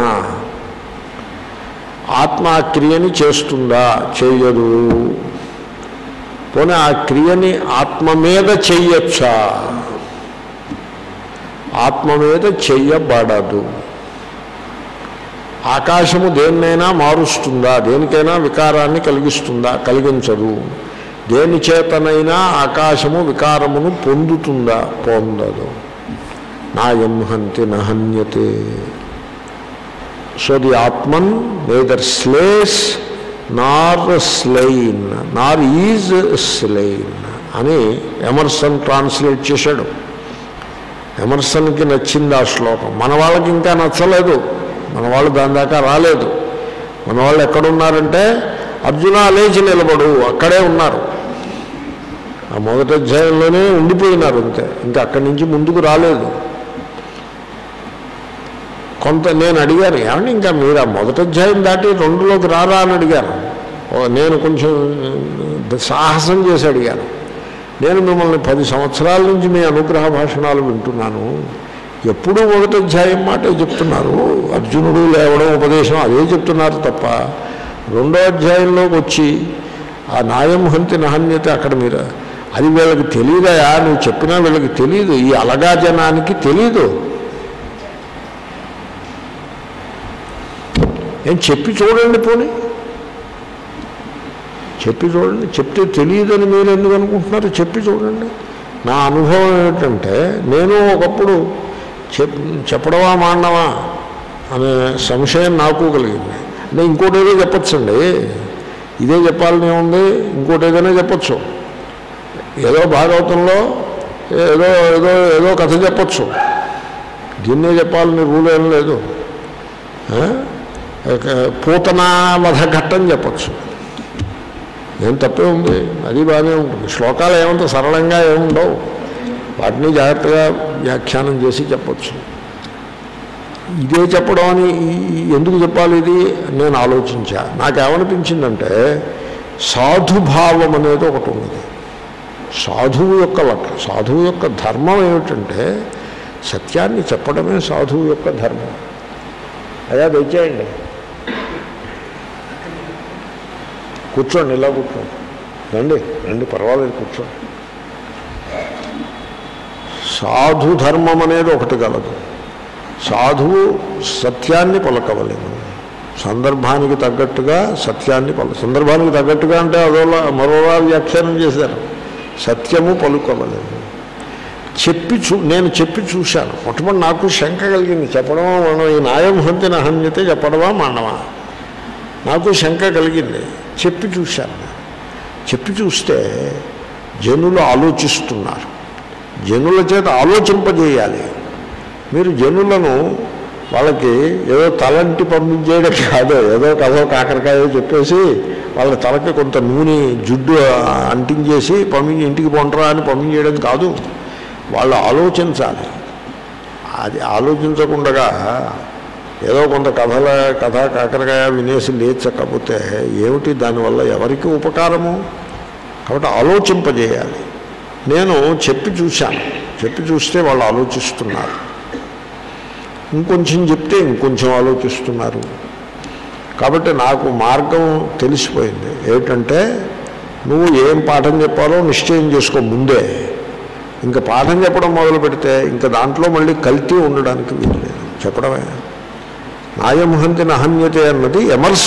ఆత్మ ఆ క్రియని చేస్తుందా? చేయదు. పోనీ ఆ క్రియని ఆత్మ మీద చెయ్యొచ్చా? ఆత్మ మీద చెయ్యబడదు. ఆకాశము దేన్నైనా మారుస్తుందా? దేనికైనా వికారాన్ని కలిగిస్తుందా? కలిగించదు. దేని చేతనైనా ఆకాశము వికారమును పొందుతుందా? పొందదు. నాయం హంతి నహన్యతే. సో ది ఆత్మన్ neither slays nor slain nor is slain అని ఎమర్సన్ ట్రాన్స్లేట్ చేశాడు. ఎమర్సన్కి నచ్చింది ఆ శ్లోకం. మన వాళ్ళకి ఇంకా నచ్చలేదు, మన వాళ్ళు దాని దాకా రాలేదు. మన వాళ్ళు ఎక్కడున్నారంటే అర్జున లేచి నిలబడు అక్కడే ఉన్నారు. ఆ మొదటి అధ్యాయంలోనే ఉండిపోయినారు అంతే, ఇంకా అక్కడి నుంచి ముందుకు రాలేదు. కొంత నేను అడిగాను, ఏమంటే ఇంకా మీరు ఆ మొదటి అధ్యాయం దాటి 2లోకి రారా అని అడిగాను. నేను కొంచెం సాహసం చేసి అడిగాను. నేను మిమ్మల్ని 10 సంవత్సరాల నుంచి మీ అనుగ్రహ భాషణాలు వింటున్నాను, ఎప్పుడూ మొదటి అధ్యాయం మాటే చెప్తున్నారు. అర్జునుడు లేవడం ఉపదేశం అదే చెప్తున్నారు తప్ప 2వ అధ్యాయంలోకి వచ్చి ఆ నాయం హంతి నహన్యత అక్కడ మీరు అది వీళ్ళకి తెలియదయా? నువ్వు చెప్పినా వీళ్ళకి తెలియదు, ఈ అలగా జనానికి తెలీదు. ఏం చెప్పి చూడండి, పోనీ చెప్పి చూడండి. చెప్తే తెలియదని మీరు ఎందుకు అనుకుంటున్నారు? చెప్పి చూడండి. నా అనుభవం ఏమిటంటే, నేను ఒకప్పుడు చెప్పడమా మాండవా అనే సంశయం నాకు కలిగింది. అంటే ఇంకోటి ఏదో చెప్పచ్చండి, ఇదే చెప్పాలని ఉంది, ఇంకోటి ఏదైనా చెప్పచ్చు. ఏదో భాగవతంలో ఏదో ఏదో ఏదో కథ చెప్పచ్చు, దీన్నే చెప్పాలని రూల్ ఏం లేదు. పూతనా వధ ఘట్టం చెప్పచ్చు, ఏం తప్పే ఉంది, అది బాగానే ఉంటుంది. శ్లోకాలు ఏమంత సరళంగా ఏముండవు, వాటిని జాగ్రత్తగా వ్యాఖ్యానం చేసి చెప్పచ్చు. ఇదే చెప్పడం అని ఎందుకు చెప్పాలి ఇది నేను ఆలోచించా. నాకేమనిపించిందంటే సాధుభావం అనేది ఒకటి ఉన్నది. సాధువు యొక్క ధర్మం ఏమిటంటే సత్యాన్ని చెప్పడమే సాధువు యొక్క ధర్మం. అదే దయచేయండి, కూర్చోండి, ఇలా కూర్చోండి, రండి పర్వాలేదు కూర్చోండి. సాధు ధర్మం అనేది ఒకటి గలదు. సాధువు సత్యాన్ని పలకవలేము, సందర్భానికి తగ్గట్టుగా సత్యాన్ని సందర్భానికి తగ్గట్టుగా అంటే మరోలా వ్యాఖ్యానం చేశారు. సత్యము పలుకవలేము. నేను చెప్పి చూశాను. మొట్టమొదటి నాకు శంక కలిగింది, చెప్పడమా మనం ఈ నాయం హంతి నహన్యతే చెప్పడమా మానవా, నాకు శంక కలిగింది. చెప్పి చూశాను. చెప్పి చూస్తే జనులు ఆలోచిస్తున్నారు, జనుల చేత ఆలోచింపజేయాలి. మీరు జనులను వాళ్ళకి ఏదో తలంటి పంపించేయడం కాదు, ఏదో కథో కాకరకాయో చెప్పేసి వాళ్ళ తలకి కొంత నూనె జుడ్డు అంటించేసి ఇంటికి పొండరా అని పంపించేయడం కాదు. వాళ్ళు ఆలోచించాలి. అది ఆలోచించకుండా ఏదో కొంత కథ కాకరకాయ వినేసి లేచకపోతే ఏమిటి దానివల్ల ఎవరికి ఉపకారము? కాబట్టి ఆలోచింపజేయాలి. నేను చెప్పి చూశాను. చెప్పి చూస్తే వాళ్ళు ఆలోచిస్తున్నారు. ఇంకొంచెం చెప్తే ఇంకొంచెం ఆలోచిస్తున్నారు. కాబట్టి నాకు మార్గం తెలిసిపోయింది. ఏమిటంటే నువ్వు ఏం పాఠం చెప్పాలో నిశ్చయం చేసుకో ముందే. ఇంకా పాఠం చెప్పడం మొదలు పెడితే ఇంకా దాంట్లో మళ్ళీ కల్తీ ఉండడానికి వీల్లేదు. చెప్పడమే. నాయం హంతి నహన్యతే అన్నది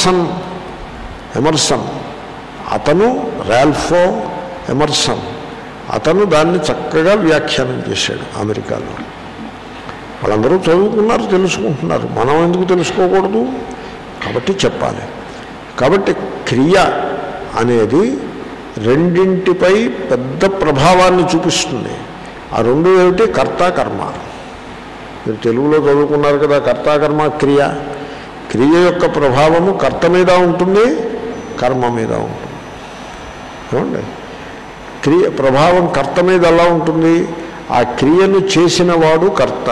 ఎమర్సన్ అతను, రాల్ఫో ఎమర్సన్ అతను దాన్ని చక్కగా వ్యాఖ్యానం చేశాడు అమెరికాలో. వాళ్ళందరూ చదువుకున్నారు, తెలుసుకుంటున్నారు. మనం ఎందుకు తెలుసుకోకూడదు? కాబట్టి చెప్పాలి. కాబట్టి క్రియ అనేది రెండింటిపై పెద్ద ప్రభావాన్ని చూపిస్తుంది. ఆ రెండు ఏమిటి? కర్త, కర్మ. మీరు తెలుగులో చదువుకున్నారు కదా, కర్త, కర్మ, క్రియ. క్రియ యొక్క ప్రభావము కర్త మీద ఉంటుంది, కర్మ మీద ఉంటుంది. ఏమండి? క్రియ ప్రభావం కర్త మీద ఎలా ఉంటుంది? ఆ క్రియను చేసిన వాడు కర్త.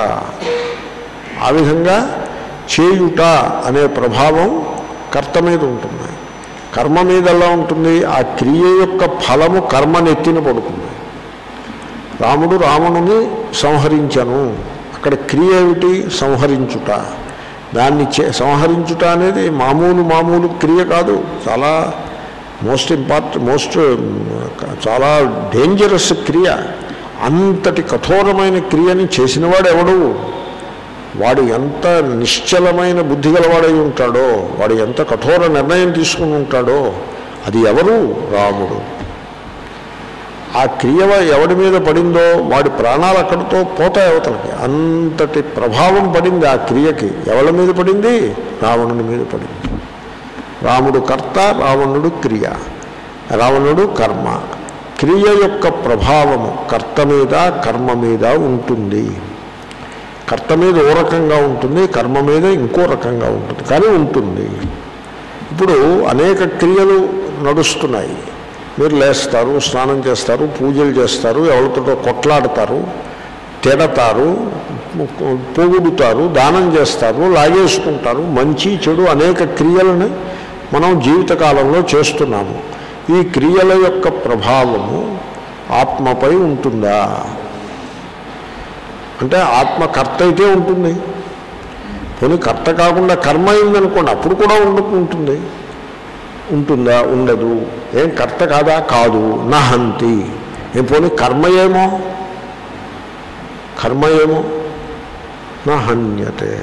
ఆ విధంగా చేయుట అనే ప్రభావం కర్త మీద ఉంటుంది. కర్మ మీద ఎలా ఉంటుంది? ఆ క్రియ యొక్క ఫలము కర్మనెత్తిన పడుతుంది. రాముడు రావణుని సంహరించను. అక్కడ క్రియ ఏమిటి? సంహరించుట. దాన్ని సంహరించుట అనేది మామూలు క్రియ కాదు. చాలా చాలా డేంజరస్ క్రియ. అంతటి కఠోరమైన క్రియని చేసినవాడు ఎవడు? వాడు ఎంత నిశ్చలమైన బుద్ధి గలవాడై ఉంటాడో, వాడు ఎంత కఠోర నిర్ణయం తీసుకుని ఉంటాడో, అది ఎవరు? రాముడు. ఆ క్రియ ఎవడి మీద పడిందో వాడి ప్రాణాలు అక్కడితో పోతాయి అవతలకి. అంతటి ప్రభావం పడింది ఆ క్రియకి. ఎవరి మీద పడింది? రావణుని మీద పడింది. రాముడు కర్త, రావణుడు క్రియ, రావణుడు కర్మ. క్రియ యొక్క ప్రభావము కర్త మీద, కర్మ మీద ఉంటుంది. కర్త మీద ఓ రకంగా ఉంటుంది, కర్మ మీద ఇంకో రకంగా ఉంటుంది, కానీ ఉంటుంది. ఇప్పుడు అనేక క్రియలు నడుస్తున్నాయి. మీరు లేస్తారు, స్నానం చేస్తారు, పూజలు చేస్తారు, ఎవరితో కొట్లాడతారు, తిడతారు, పొగుడుతారు, దానం చేస్తారు, లాగేసుకుంటారు. మంచి చెడు అనేక క్రియలను మనం జీవితకాలంలో చేస్తున్నాము. ఈ క్రియల యొక్క ప్రభావము ఆత్మపై ఉంటుందా అంటే ఆత్మ కర్త అయితే ఉంటుంది. పోనీ కర్త కాకుండా కర్మ అయిందనుకోండి, అప్పుడు కూడా ఉంటుంది. ఉంటుందా? ఉండదు. ఏం కర్త కాదా? కాదు. నహంతి. ఏం పోనీ కర్మ ఏమో నహన్యతే.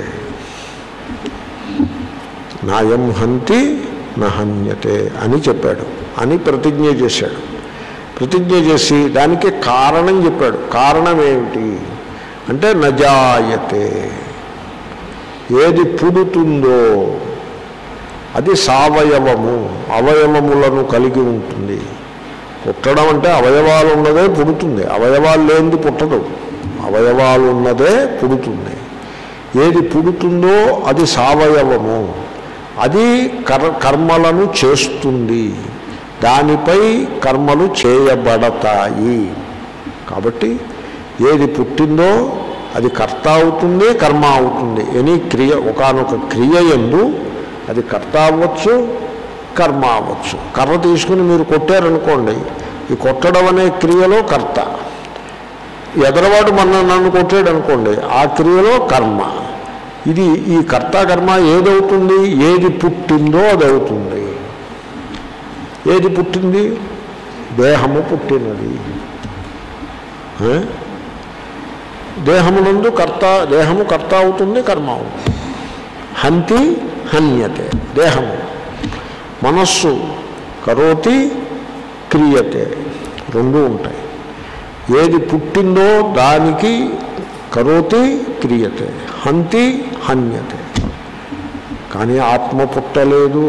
నాయం హంతి నహన్యతే అని చెప్పాడు, అని ప్రతిజ్ఞ చేశాడు. ప్రతిజ్ఞ చేసి దానికి కారణం చెప్పాడు. కారణం ఏమిటి? అంటే నజాయతే, ఏది పుడుతుందో అది సావయవము, అవయవములను కలిగి ఉంటుంది. పుట్టడం అంటే అవయవాలు ఉన్నదే పుడుతుంది, అవయవాలు లేనిది పుట్టదు, అవయవాలు ఉన్నదే పుడుతుంది. ఏది పుడుతుందో అది సావయవము, అది కర్మలను చేస్తుంది, దానిపై కర్మలు చేయబడతాయి. కాబట్టి ఏది పుట్టిందో అది కర్త అవుతుంది, కర్మ అవుతుంది. ఎనీ క్రియ, ఒకానొక క్రియ యందు అది కర్త అవ్వచ్చు, కర్మ అవ్వచ్చు. కర్ర తీసుకుని మీరు కొట్టారనుకోండి, ఈ కొట్టడం అనే క్రియలో కర్త, ఎదరవాడు నన్ను కొట్టాడు అనుకోండి, ఆ క్రియలో కర్మ. ఇది ఈ కర్త కర్మ ఏదవుతుంది? ఏది పుట్టిందో అది అవుతుంది. ఏది పుట్టింది? దేహము పుట్టినది. దేహమునందు కర్త, దేహము కర్త అవుతుంది, కర్మ అవుతుంది. హంతి హన్యతే, దేహము. మనస్సు కరోతి క్రియతే, రెండు ఉంటాయి. ఏది పుట్టిందో దానికి కరోతి క్రియతే, హంతి హన్యతే. కానీ ఆత్మ పుట్టలేదు.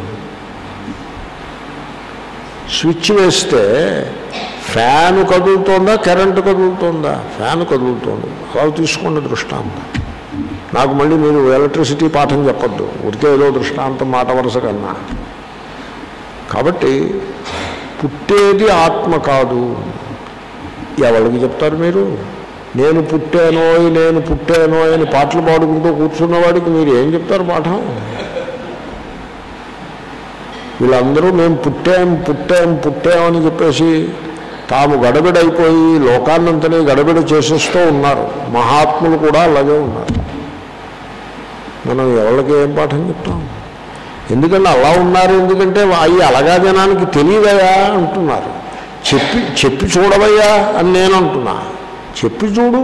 స్విచ్ వేస్తే ఫ్యాను కదులుతోందా, కరెంటు కదులుతోందా? ఫ్యాను కదులుతోంది. అలా తీసుకోండి దృష్టాంతం. నాకు మళ్ళీ మీరు ఎలక్ట్రిసిటీ పాఠం చెప్పద్దు, ఉడికే ఏదో దృష్టాంతం మాట వరుస కన్నా. కాబట్టి పుట్టేది ఆత్మ కాదు. ఎవరికి చెప్తారు మీరు? నేను పుట్టానో అని పాటలు పాడుకుంటూ కూర్చున్నవాడికి మీరు ఏం చెప్తారు పాఠం? వీళ్ళందరూ మేము పుట్టామని చెప్పేసి తాము గడబిడైపోయి లోకాన్నంతనే గడబిడ చేసేస్తూ ఉన్నారు. మహాత్ములు కూడా అలాగే ఉన్నారు. మనం ఎవరికి ఏం పాఠం చెప్తాం? ఎందుకంటే అలా ఉన్నారు. ఎందుకంటే అవి అలాగా జనానికి తెలియదయా అంటున్నారు. చెప్పి చూడవయ్యా అని నేను అంటున్నా. చెప్పి చూడు.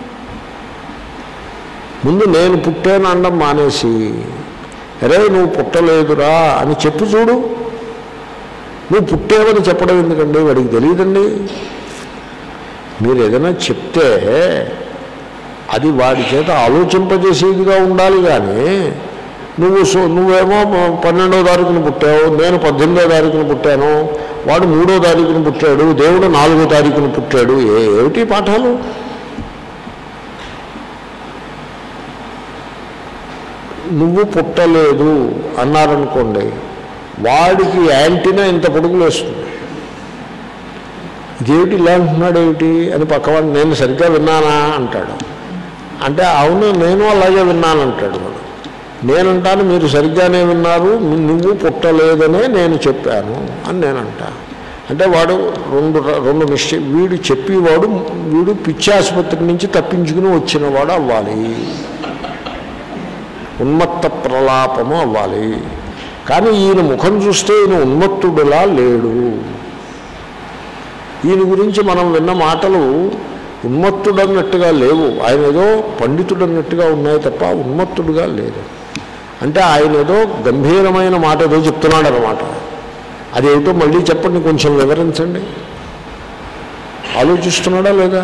ముందు నేను పుట్టాను అనడం మానేసి, అరే నువ్వు పుట్టలేదురా అని చెప్పి చూడు. నువ్వు పుట్టేవని చెప్పడం ఎందుకండి? వాడికి తెలియదండి. మీరు ఏదైనా చెప్తే అది వాడి చేత ఆలోచింపజేసేదిగా ఉండాలి. కానీ నువ్వేమో 12వ తారీఖున పుట్టావు, నేను 18వ తారీఖున పుట్టాను, వాడు 3వ తారీఖున పుట్టాడు, దేవుడు 4వ తారీఖున పుట్టాడు. ఏమిటి పాఠాలు? నువ్వు పుట్టలేదు అన్నారనుకోండి, వాడికి యాంటీనా ఇంత పొడుగులు వేస్తుంది. ఇదేమిటి ఇలా అంటున్నాడు ఏమిటి అని పక్కవాడు నేను సరిగ్గా విన్నానా అంటాడు. అంటే అవును నేను అలాగే విన్నానంటాడు. వాడు నేనంటాను మీరు సరిగ్గానే విన్నారు, నువ్వు పుట్టలేదనే నేను చెప్పాను అని నేనంటా. అంటే వాడు రెండు నిశ్చయం. వీడు చెప్పేవాడు వీడు పిచ్చి ఆసుపత్రి నుంచి తప్పించుకుని వచ్చినవాడు అవ్వాలి, ఉన్మత్త ప్రలాపము అవ్వాలి. కానీ ఈయన ముఖం చూస్తే ఈయన ఉన్మత్తుడులా లేడు. ఈయన గురించి మనం విన్న మాటలు ఉన్మత్తుడన్నట్టుగా లేవు. ఆయన ఏదో పండితుడన్నట్టుగా ఉన్నాయి తప్ప ఉన్మత్తుడుగా లేదు. అంటే ఆయన ఏదో గంభీరమైన మాట ఏదో చెప్తున్నాడు అన్నమాట. అదేమిటో మళ్ళీ చెప్పండి, కొంచెం వివరించండి. ఆలోచిస్తున్నాడా లేదా?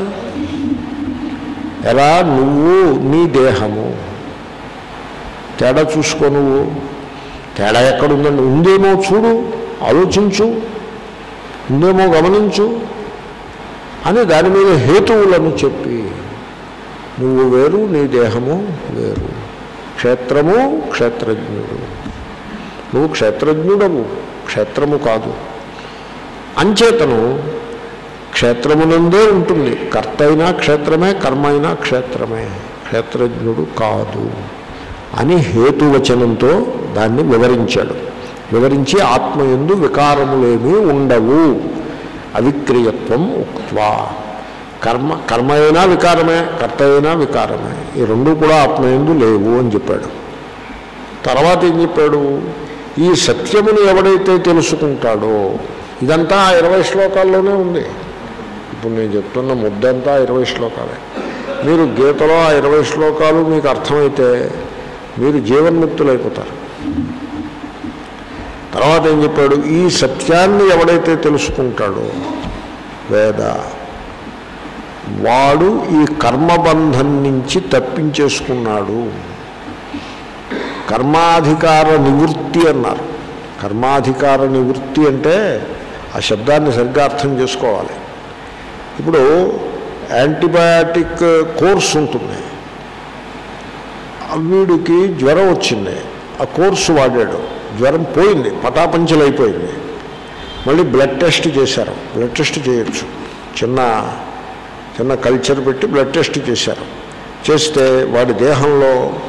ఎలా నువ్వు నీ దేహము తేడా చూసుకో. నువ్వు తేడా ఎక్కడుందండి? ఉందేమో చూడు, ఆలోచించు, ఉందేమో గమనించు అని దాని మీద హేతువులను చెప్పి, నువ్వు వేరు, నీ దేహము వేరు. క్షేత్రము క్షేత్రజ్ఞుడు, నువ్వు క్షేత్రజ్ఞుడవు, క్షేత్రము కాదు. అంచేతను క్షేత్రమునందే ఉంటుంది. కర్త అయినా క్షేత్రమే, కర్మ అయినా క్షేత్రమే, క్షేత్రజ్ఞుడు కాదు అని హేతువచనంతో దాన్ని వివరించాడు. వివరించి ఆత్మయందు వికారములేమీ ఉండవు, అవిక్రియత్వం ఉక్త్వా. కర్మ అయినా వికారమే, కర్త అయినా వికారమే, ఈ రెండు కూడా ఆత్మయందు లేవు అని చెప్పాడు. తర్వాత ఏం చెప్పాడు? ఈ సత్యమును ఎవడైతే తెలుసుకుంటాడో, ఇదంతా 20 శ్లోకాల్లోనే ఉంది. ఇప్పుడు నేను చెప్తున్న ముద్దంతా 20 శ్లోకాలే. మీరు గీతలో 20 శ్లోకాలు మీకు అర్థమైతే మీరు జీవన్ముక్తులైపోతారు. తర్వాత ఏం చెప్పాడు? ఈ సత్యాన్ని ఎవడైతే తెలుసుకుంటాడో, వేద వాడు ఈ కర్మబంధం నుంచి తప్పించేసుకున్నాడు. కర్మాధికార నివృత్తి అన్నారు. కర్మాధికార నివృత్తి అంటే ఆ శబ్దాన్ని సరిగ్గా అర్థం చేసుకోవాలి. ఇప్పుడు యాంటీబయాటిక్ కోర్స్ ఉంటుంది, వీడికి జ్వరం వచ్చింది, ఆ కోర్సు వాడాడు, జ్వరం పోయింది, పటాపంచలైపోయింది. మళ్ళీ బ్లడ్ టెస్ట్ చేశారు. బ్లడ్ టెస్ట్ చేయొచ్చు, చిన్న చిన్న కల్చర్ పెట్టి బ్లడ్ టెస్ట్ చేశారు. చేస్తే వాడి దేహంలో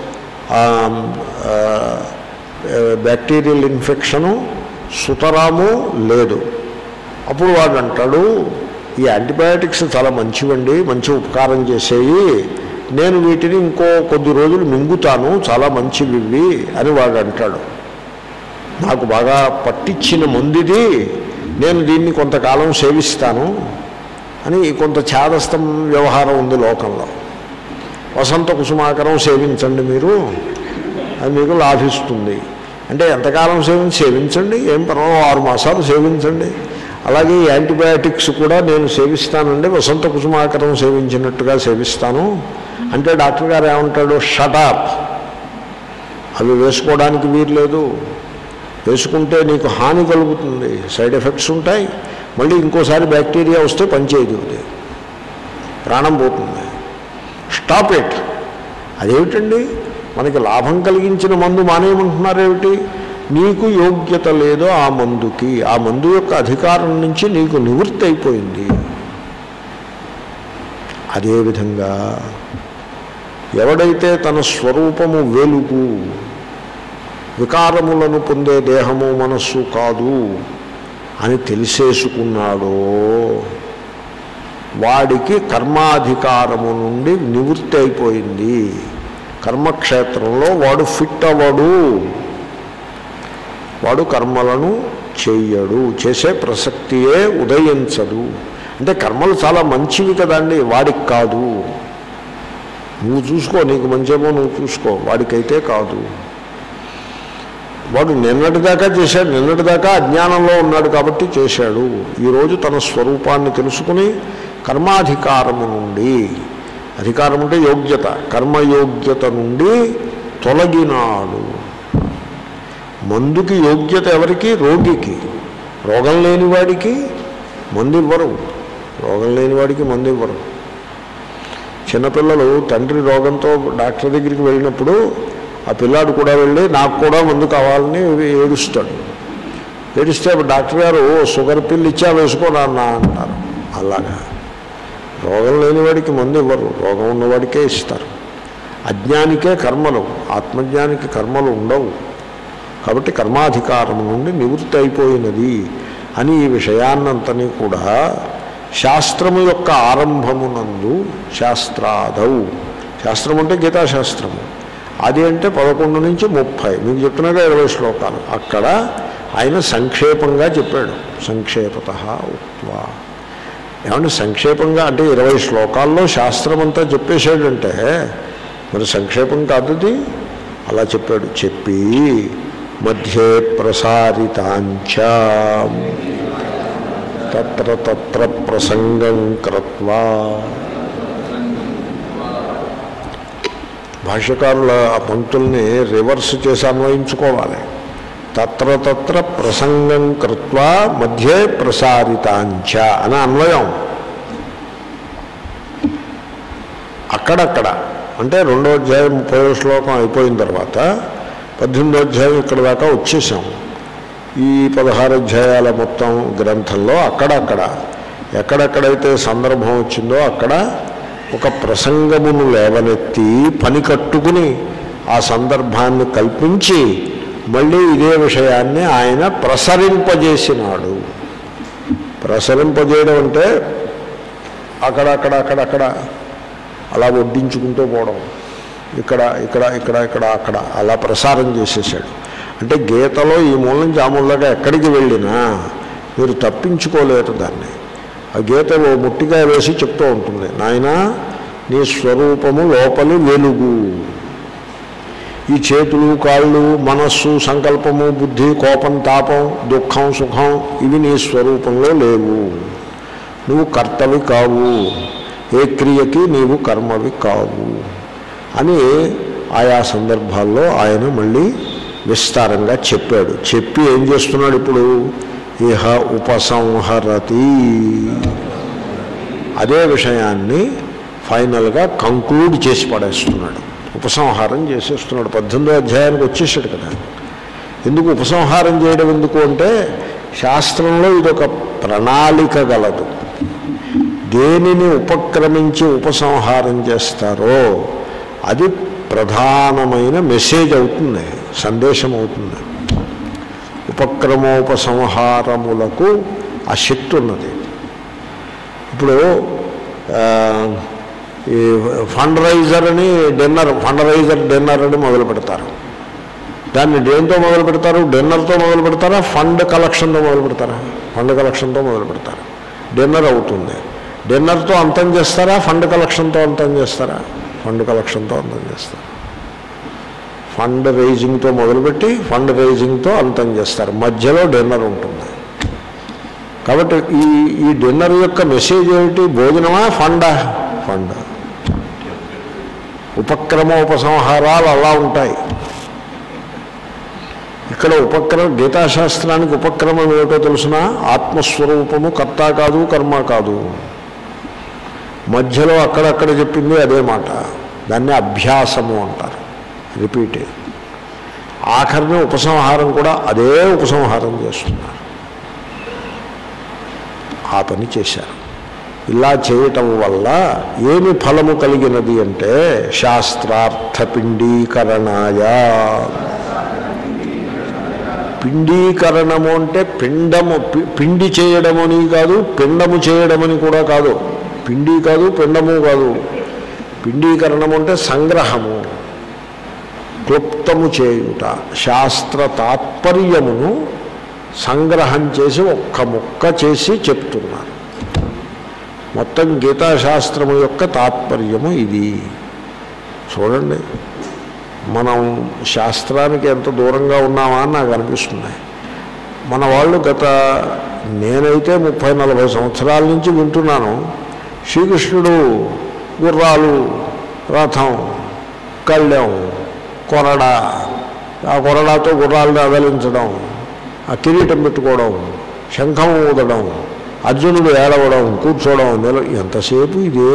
బ్యాక్టీరియల్ ఇన్ఫెక్షను సుతరాము లేదు. అప్పుడు వాడు అంటాడు, ఈ యాంటీబయాటిక్స్ చాలా మంచివండి, మంచి ఉపకారం చేసేవి, నేను వీటిని ఇంకో కొద్ది రోజులు మింగుతాను, చాలా మంచివి ఇవి అని వాడు అంటాడు. నాకు బాగా పట్టించిన మందిది, నేను దీన్ని కొంతకాలం సేవిస్తాను అని కొంత ఛాదస్థం వ్యవహారం ఉంది లోకంలో. వసంత కుసుమాకరం సేవించండి మీరు, అది మీకు లాభిస్తుంది అంటే ఎంతకాలం సేవించండి, ఏం పర్వాలేదు, 6 మాసాలు సేవించండి. అలాగే యాంటీబయాటిక్స్ కూడా నేను సేవిస్తానండి, వసంత కుసుమాకరం సేవించినట్టుగా సేవిస్తాను అంటే డాక్టర్ గారు ఏమంటాడు, షటప్, అవి వేసుకోవడానికి వీలు లేదు, వేసుకుంటే నీకు హాని కలుగుతుంది, సైడ్ ఎఫెక్ట్స్ ఉంటాయి, మళ్ళీ ఇంకోసారి బ్యాక్టీరియా వస్తే పనిచేయదు, ప్రాణం పోతుంది, స్టాప్ ఇట్. అదేమిటండి, మనకి లాభం కలిగించిన మందు మానేయమంటున్నారేమిటి? నీకు యోగ్యత లేదో ఆ మందుకి, ఆ మందు యొక్క అధికారం నుంచి నీకు నివృత్తి అయిపోయింది. అదేవిధంగా ఎవడైతే తన స్వరూపము వెలుగు, వికారములను పొందే దేహము మనస్సు కాదు అని తెలిసేసుకున్నాడో వాడికి కర్మాధికారము నుండి నివృత్తి అయిపోయింది. కర్మక్షేత్రంలో వాడు ఫిట్ అవ్వడు, వాడు కర్మలను చెయ్యడు, చేసే ప్రసక్తియే ఉదయించదు. అంటే కర్మలు చాలా మంచివి కదండి, వాడికి కాదు. నువ్వు చూసుకో, నీకు మంచేమో నువ్వు చూసుకో, వాడికైతే కాదు. వాడు నిన్నటిదాకా చేశాడు, నిన్నటిదాకా అజ్ఞానంలో ఉన్నాడు కాబట్టి చేశాడు. ఈరోజు తన స్వరూపాన్ని తెలుసుకుని కర్మాధికారము నుండి, అధికారం అంటే యోగ్యత, కర్మయోగ్యత నుండి తొలగినాడు. మందుకి యోగ్యత ఎవరికి? రోగికి. రోగం లేనివాడికి మందు ఇవ్వరు, రోగం లేనివాడికి మందు ఇవ్వరు. చిన్నపిల్లలు తండ్రి రోగంతో డాక్టర్ దగ్గరికి వెళ్ళినప్పుడు ఆ పిల్లాడు కూడా వెళ్ళి నాకు కూడా మందు కావాలని ఏడుస్తాడు. ఏడిస్తే డాక్టర్ గారు షుగర్ పిల్లు ఇచ్చా వేసుకోనన్నా అంటారు. అలాగా రోగం లేనివాడికి మందు ఇవ్వరు, రోగం ఉన్నవాడికే ఇస్తారు. అజ్ఞానికే కర్మలు, ఆత్మజ్ఞానికి కర్మలు ఉండవు. కాబట్టి కర్మాధికారం నుండి నివృత్తి అయిపోయినది అని ఈ విషయాన్నంతని కూడా శాస్త్రము యొక్క ఆరంభమునందు, శాస్త్రాదౌ, శాస్త్రం అంటే గీతాశాస్త్రము, అది అంటే 11 నుంచి 30, మీకు చెప్తున్నాగా 20 శ్లోకాలు, అక్కడ ఆయన సంక్షేపంగా చెప్పాడు. సంక్షేపత ఉక్త్వా, ఏమంటే సంక్షేపంగా అంటే 20 శ్లోకాల్లో శాస్త్రం అంతా చెప్పేశాడంటే మరి సంక్షేపం కాదుది. అలా చెప్పాడు. చెప్పి మధ్యే ప్రసారితాంచ తత్ర తత్ర ప్రసంగం కృత్వా, భాష్యకారుల ఆ పంక్తుల్ని రివర్స్ చేసి అన్వయించుకోవాలి. తత్ర తత్ర ప్రసంగం కృత్వా మధ్యే ప్రసారితాంచ అని అన్వయం. అక్కడక్కడ అంటే 2వ అధ్యాయం 30వ శ్లోకం అయిపోయిన తర్వాత 18వ అధ్యాయం ఇక్కడ దాకా వచ్చేసాం. ఈ 16 అధ్యాయాల మొత్తం గ్రంథంలో అక్కడక్కడ ఎక్కడెక్కడైతే సందర్భం వచ్చిందో అక్కడ ఒక ప్రసంగమును లేవనెత్తి పని కట్టుకుని ఆ సందర్భాన్ని కల్పించి మళ్ళీ ఇదే విషయాన్ని ఆయన ప్రసరింపజేసినాడు. ప్రసరింపజేయడం అంటే అక్కడక్కడ అలా వడ్డించుకుంటూ పోవడం, ఇక్కడ ఇక్కడ ఇక్కడ ఇక్కడ అక్కడ అలా ప్రసారం చేసేసాడు. అంటే గీతలో ఈ మూల నుంచి ఆ మూలగా ఎక్కడికి వెళ్ళినా మీరు తప్పించుకోలేరు దాన్ని. ఆ గీత ఓ ముట్టిగా వేసి చెప్తూ ఉంటుంది, నాయనా నీ స్వరూపము లోపలి వెలుగు, ఈ చేతులు కాళ్ళు మనస్సు సంకల్పము బుద్ధి కోపం తాపం దుఃఖం సుఖం ఇవి నీ స్వరూపంలో లేవు, నువ్వు కర్తవి కావు, ఏ క్రియకి నీవు కర్మవి కావు అని ఆయా సందర్భాల్లో ఆయన మళ్ళీ విస్తారంగా చెప్పాడు. చెప్పి ఏం చేస్తున్నాడు ఇప్పుడు? ఇహ ఉపసంహరతి, అదే విషయాన్ని ఫైనల్గా కంక్లూడ్ చేసి పడేస్తున్నాడు, ఉపసంహారం చేసేస్తున్నాడు. 18వ అధ్యాయానికి వచ్చేసాడు కదా. ఎందుకు ఉపసంహారం చేయడం ఎందుకు అంటే శాస్త్రంలో ఇదొక ప్రణాళిక గలదు. దేనిని ఉపక్రమించి ఉపసంహారం చేస్తారో అది ప్రధానమైన మెసేజ్ అవుతుంది, సందేశం అవుతుంది. ఉపక్రమోపసంహారములకు ఆ శక్తి ఉన్నది. ఇప్పుడు ఈ ఫండ్ రైజర్ డిన్నర్ అని మొదలు పెడతారు. దాన్ని దేంతో మొదలు పెడతారు? డిన్నర్తో మొదలు పెడతారా? ఫండ్ కలెక్షన్తో మొదలు పెడతారా? ఫండ్ కలెక్షన్తో మొదలు పెడతారు. డిన్నర్ అవుతుంది. డిన్నర్తో అంతం చేస్తారా? ఫండ్ కలెక్షన్తో అంతం చేస్తారా? ఫండ్ కలెక్షన్తో అంతం చేస్తారు. ఫండ్ రైజింగ్తో మొదలుపెట్టి ఫండ్ రైజింగ్తో అంతం చేస్తారు. మధ్యలో డిన్నర్ ఉంటుంది. కాబట్టి ఈ డిన్నర్ యొక్క మెసేజ్ ఏమిటి? భోజనమా ఫండా? ఫండ్. ఉపక్రమోపసంహారాలు అలా ఉంటాయి. ఇక్కడ గీతాశాస్త్రానికి ఉపక్రమం ఏమిటో తెలుసునా? ఆత్మస్వరూపము కర్త కాదు, కర్మ కాదు. మధ్యలో అక్కడక్కడ చెప్పింది అదే మాట. దాన్ని అభ్యాసము అంటారు, రిపీట్. ఆఖరిని ఉపసంహారం కూడా అదే ఉపసంహారం చేస్తున్నారు. ఆ పని చేశారు. ఇలా చేయటం వల్ల ఏమి ఫలము కలిగినది అంటే శాస్త్రార్థ పిండీకరణాయ. పిండీకరణము అంటే పిండి చేయడమని కాదు, పిండము చేయడమని కూడా కాదు. పిండి కాదు, పిండము కాదు. పిండీకరణము అంటే సంగ్రహము, క్లుప్తము చేయుట. శాస్త్ర తాత్పర్యమును సంగ్రహం చేసి ఒక్క ముక్క చేసి చెప్తున్నారు. మొత్తం గీతాశాస్త్రము యొక్క తాత్పర్యము ఇది. చూడండి, మనం శాస్త్రానికి ఎంత దూరంగా ఉన్నామా అని నాకు అనిపిస్తుంది. మన వాళ్ళు నేనైతే 30-40 సంవత్సరాల నుంచి వింటున్నాను, శ్రీకృష్ణుడు గుర్రాలు, రథం, కళ్ళెం, కొరడా, ఆ కొరడాతో గుర్రాలను అదలించడం, ఆ కిరీటం పెట్టుకోవడం, శంఖం ఊదడం, అర్జునుడు ఏడవడం, కూర్చోవడం, ఎంతసేపు ఇదే.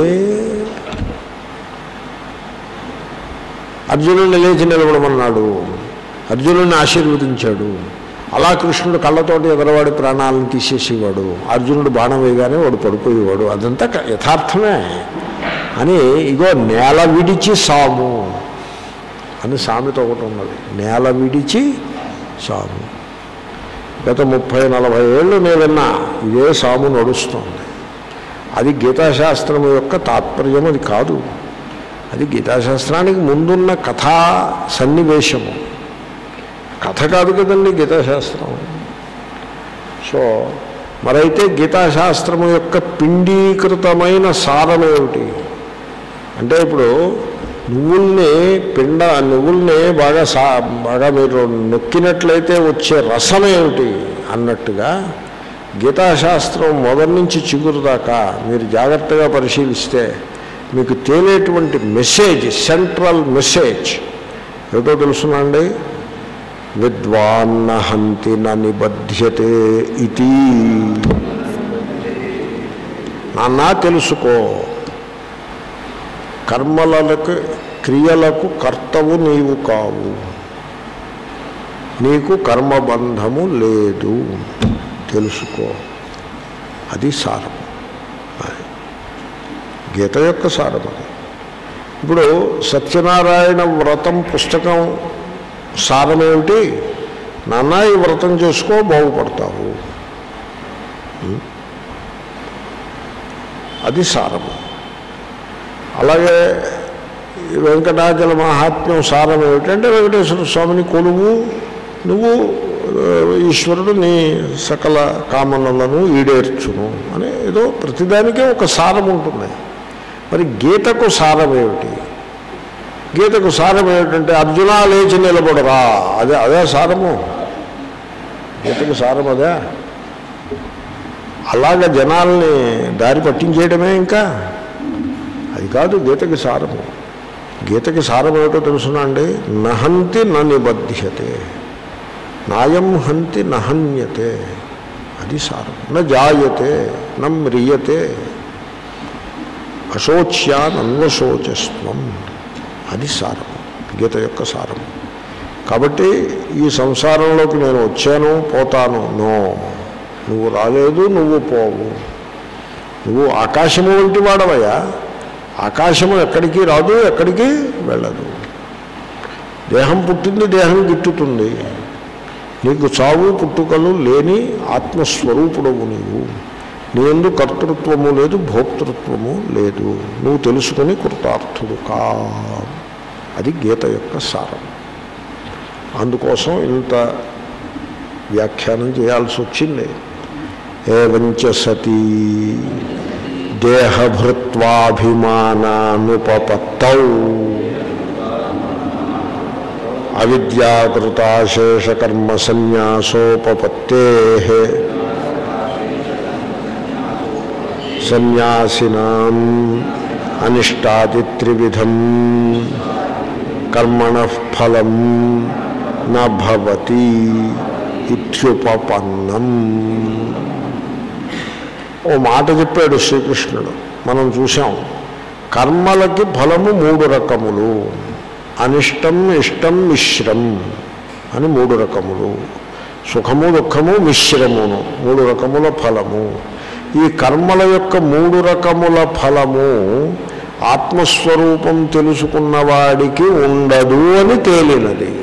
అర్జునుడిని లేచి నిలబడమన్నాడు, అర్జునుడిని ఆశీర్వదించాడు. అలా కృష్ణుడు కళ్ళతోటి ఎదరవాడి ప్రాణాలను తీసేసేవాడు. అర్జునుడు బాణం వేయగానే వాడు పడిపోయేవాడు. అదంతా యథార్థమే అని ఇగో నేల విడిచి సాము అని సామెత ఒకటి ఉన్నది. నేల విడిచి సాము. గత 30-40 ఏళ్ళు నేను విన్నా ఇదే సాము నడుస్తుంది. అది గీతాశాస్త్రం యొక్క తాత్పర్యం అది కాదు. అది గీతాశాస్త్రానికి ముందున్న కథా సన్నివేశము, కథ కాదు కదండి గీతాశాస్త్రం. సో మరైతే గీతాశాస్త్రము యొక్క పిండీకృతమైన సారం ఏమిటి అంటే, ఇప్పుడు నువ్వుల్ని బాగా మీరు నొక్కినట్లయితే వచ్చే రసం ఏమిటి అన్నట్టుగా గీతాశాస్త్రం మొదటి నుంచి చిగురు దాకా మీరు జాగ్రత్తగా పరిశీలిస్తే మీకు తేలేటువంటి మెసేజ్, సెంట్రల్ మెసేజ్ ఏదో తెలుసునండి. విద్వాన్న హంతి న నిబధ్యతే ఇతి. నాన్నా తెలుసుకో, కర్మలకు క్రియలకు కర్తవు నీవు కావు, నీకు కర్మబంధము లేదు, తెలుసుకో. అది సారం, గీత యొక్క సారం అది. ఇప్పుడు సత్యనారాయణ వ్రతం పుస్తకం సారం ఏమిటి? నాన్న ఈ వ్రతం చేసుకో బాగుపడతావు, అది సారము. అలాగే వెంకటాచల మహాత్మ్యం సారం ఏమిటంటే వెంకటేశ్వర స్వామిని కొలువు, నువ్వు ఈశ్వరుడు నీ సకల కామనలను ఈడేర్చును అని ఏదో ప్రతిదానికే ఒక సారం ఉంటుంది. మరి గీతకు సారం ఏమిటి? గీతకు సారం ఏమిటంటే అర్జున లేచి నిలబడరా, అదే సారము. గీతకు సారం అదే. అలాగ జనాల్ని దారి పట్టించేయడమే. ఇంకా అది కాదు గీతకి సారము. గీతకి సారం ఏమిటో తెలుసునా అండి? నహంతి న నిబధ్యతే, నాయం హంతి నహన్యతే, అది సారం. న జాయతే న మ్రియతే, అశోచ్యానన్వశోచస్వం, అది సారం, గీత యొక్క సారం. కాబట్టి ఈ సంసారంలోకి నేను వచ్చాను పోతాను, నో, నువ్వు రాలేదు, నువ్వు పోవు. నువ్వు ఆకాశము వంటి వాడవయ్యా. ఆకాశము ఎక్కడికి రాదు, ఎక్కడికి వెళ్ళదు. దేహం పుట్టింది, దేహం గిట్టుతుంది. నీకు చావు పుట్టుకలు లేని ఆత్మస్వరూపుడవు నీవు. నీ యందు కర్తృత్వము లేదు, భోక్తృత్వము లేదు. నువ్వు తెలుసుకుని కృతార్థుడు కా. అది గీత యొక్క సారం. అందుకోసం ఇంత వ్యాఖ్యానం చేయాల్సి వచ్చింది. ఏవంచ సతీ దేహభృత్వాభిమానానుపపత్తౌ అవిద్యాకృతాశేషకర్మ సన్యాసోపపత్తేః సన్యాసినాం అనిష్టాది త్రివిధం కర్మణః ఫలం న భవతి ఇత్యుపపన్నం. ఓ మాట చెప్పాడు శ్రీకృష్ణుడు, మనం చూసాం. కర్మలకి ఫలము 3 రకములు. అనిష్టం, ఇష్టం, మిశ్రం అని 3 రకములు. సుఖము, దుఃఖము, మిశ్రమును 3 రకముల ఫలము. ఈ కర్మల యొక్క 3 రకముల ఫలము ఆత్మస్వరూపం తెలుసుకున్నవాడికి ఉండదు అని తేలినది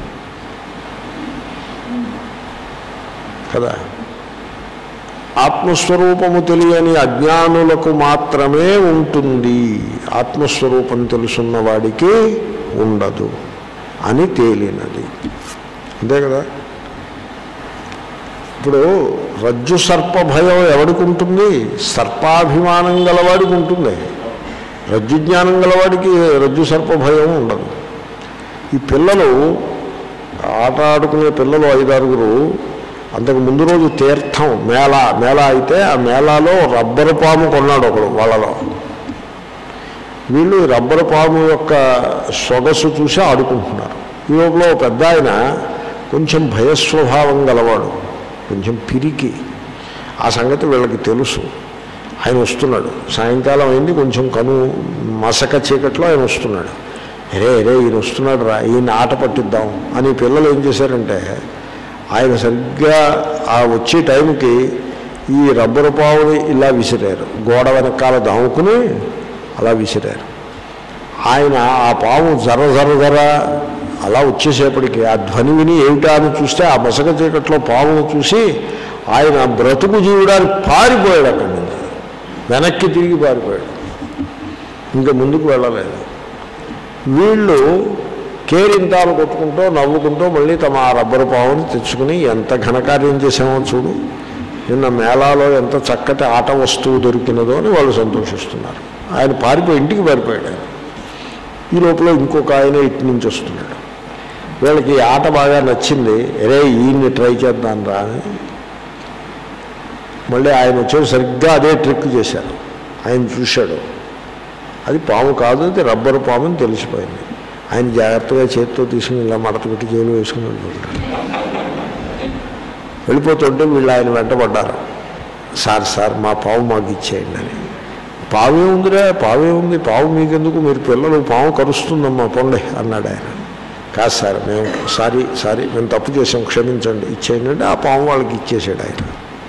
కదా. ఆత్మస్వరూపము తెలియని అజ్ఞానులకు మాత్రమే ఉంటుంది, ఆత్మస్వరూపం తెలుసున్నవాడికి ఉండదు అని తేలినది. అంతే కదా. ఇప్పుడు రజ్జు సర్ప భయం ఎవడికి ఉంటుంది? సర్పాభిమానం గలవాడికి ఉంటుంది. రజ్జు జ్ఞానం గలవాడికి రజ్జు సర్ప భయం ఉండదు. ఈ పిల్లలు ఆట ఆడుకునే పిల్లలు 5-6 అంతకు ముందు రోజు తీర్థం మేళా అయితే ఆ మేళాలో రబ్బరు పాము కొన్నాడు ఒకడు వాళ్ళలో. వీళ్ళు రబ్బరు పాము యొక్క సొగసు చూసి ఆడుకుంటున్నారు. ఈ లోపల పెద్ద ఆయన కొంచెం భయస్వభావం గలవాడు, కొంచెం పిరికి. ఆ సంగతి వీళ్ళకి తెలుసు. ఆయన వస్తున్నాడు, సాయంకాలం అయింది, కొంచెం మసక చీకట్లో ఆయన వస్తున్నాడు. ఈయన వస్తున్నాడు రా, ఈయన ఆట పట్టిద్దాం అని పిల్లలు ఏం చేశారంటే, ఆయన సరిగ్గా ఆ వచ్చే టైంకి ఈ రబ్బరు పావుని ఇలా విసిరారు, గోడ వెనకాల దాముకుని అలా విసిరారు. ఆయన ఆ పాము జర అలా వచ్చేసేపటికి ఆ ధ్వని విని ఏమిటా అని చూస్తే ఆ మసక చీకట్లో పామును చూసి ఆయన బ్రతుకు జీవుడానికి పారిపోయాడు. అక్కడి నుంచి వెనక్కి తిరిగి పారిపోయాడు, ఇంకా ముందుకు వెళ్ళలేదు. వీళ్ళు కేరింతాలు కొట్టుకుంటూ నవ్వుకుంటూ మళ్ళీ తమ ఆ రబ్బరు పావుని తెచ్చుకుని ఎంత ఘనకార్యం చేసామో చూడు, నిన్న మేళాలో ఎంత చక్కటి ఆట వస్తువు దొరికినదో అని వాళ్ళు సంతోషిస్తున్నారు. ఆయన ఇంటికి పారిపోయాడు. ఈ లోపల ఇంకొక ఆయన ఇటు నుంచి వస్తున్నాడు. వీళ్ళకి ఆట బాగా నచ్చింది, ఈయన్ని ట్రై చేద్దాం రా అని మళ్ళీ ఆయన వచ్చేది సరిగ్గా అదే ట్రిక్ చేశారు. ఆయన చూశాడు, అది పాము కాదు, అది రబ్బరు పాము అని తెలిసిపోయింది. ఆయన జాగ్రత్తగా చేతితో తీసుకుని ఇలా మడత పెట్టి జైలు వేసుకుని వెళ్ళిపోతుంటే వీళ్ళు ఆయన వెంటబడ్డారు. సార్ మా పావు మాకు ఇచ్చేయండి అని. పావే ఉందిరా, పావే ఉంది, పావు మీకెందుకు, మీరు పిల్లలు, పావు కరుస్తుందమ్మా పొండే అన్నాడు ఆయన. కాదు సార్, మేము సారీ మేము తప్పు చేసాం, క్షమించండి, ఇచ్చేయండి అంటే ఆ పాము వాళ్ళకి ఇచ్చేసాడు ఆయన.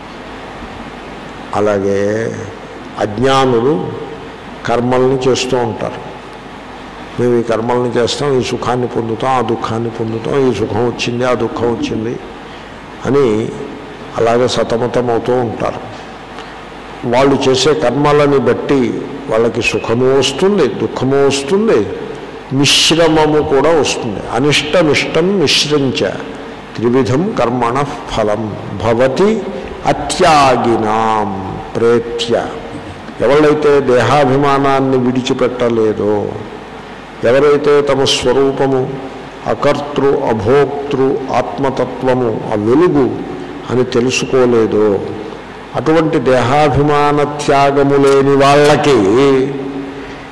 అలాగే అజ్ఞానులు కర్మల్ని చేస్తూ ఉంటారు. మేము ఈ కర్మల్ని చేస్తాం, ఈ సుఖాన్ని పొందుతాం, ఆ దుఃఖాన్ని పొందుతాం, ఈ సుఖం వచ్చింది, ఆ దుఃఖం వచ్చింది అని అలాగే సతమతమవుతూ ఉంటారు. వాళ్ళు చేసే కర్మలని బట్టి వాళ్ళకి సుఖము వస్తుంది, దుఃఖము వస్తుంది, మిశ్రమము కూడా వస్తుంది. అనిష్టమిష్టం మిశ్రంచ త్రివిధం కర్మణ ఫలం భవతి అత్యాగినాం ప్రేత్య. ఎవరైతే దేహాభిమానాన్ని విడిచిపెట్టలేదో, ఎవరైతే తమ స్వరూపము అకర్తృ అభోక్తృ ఆత్మతత్వము ఆ వెలుగు అని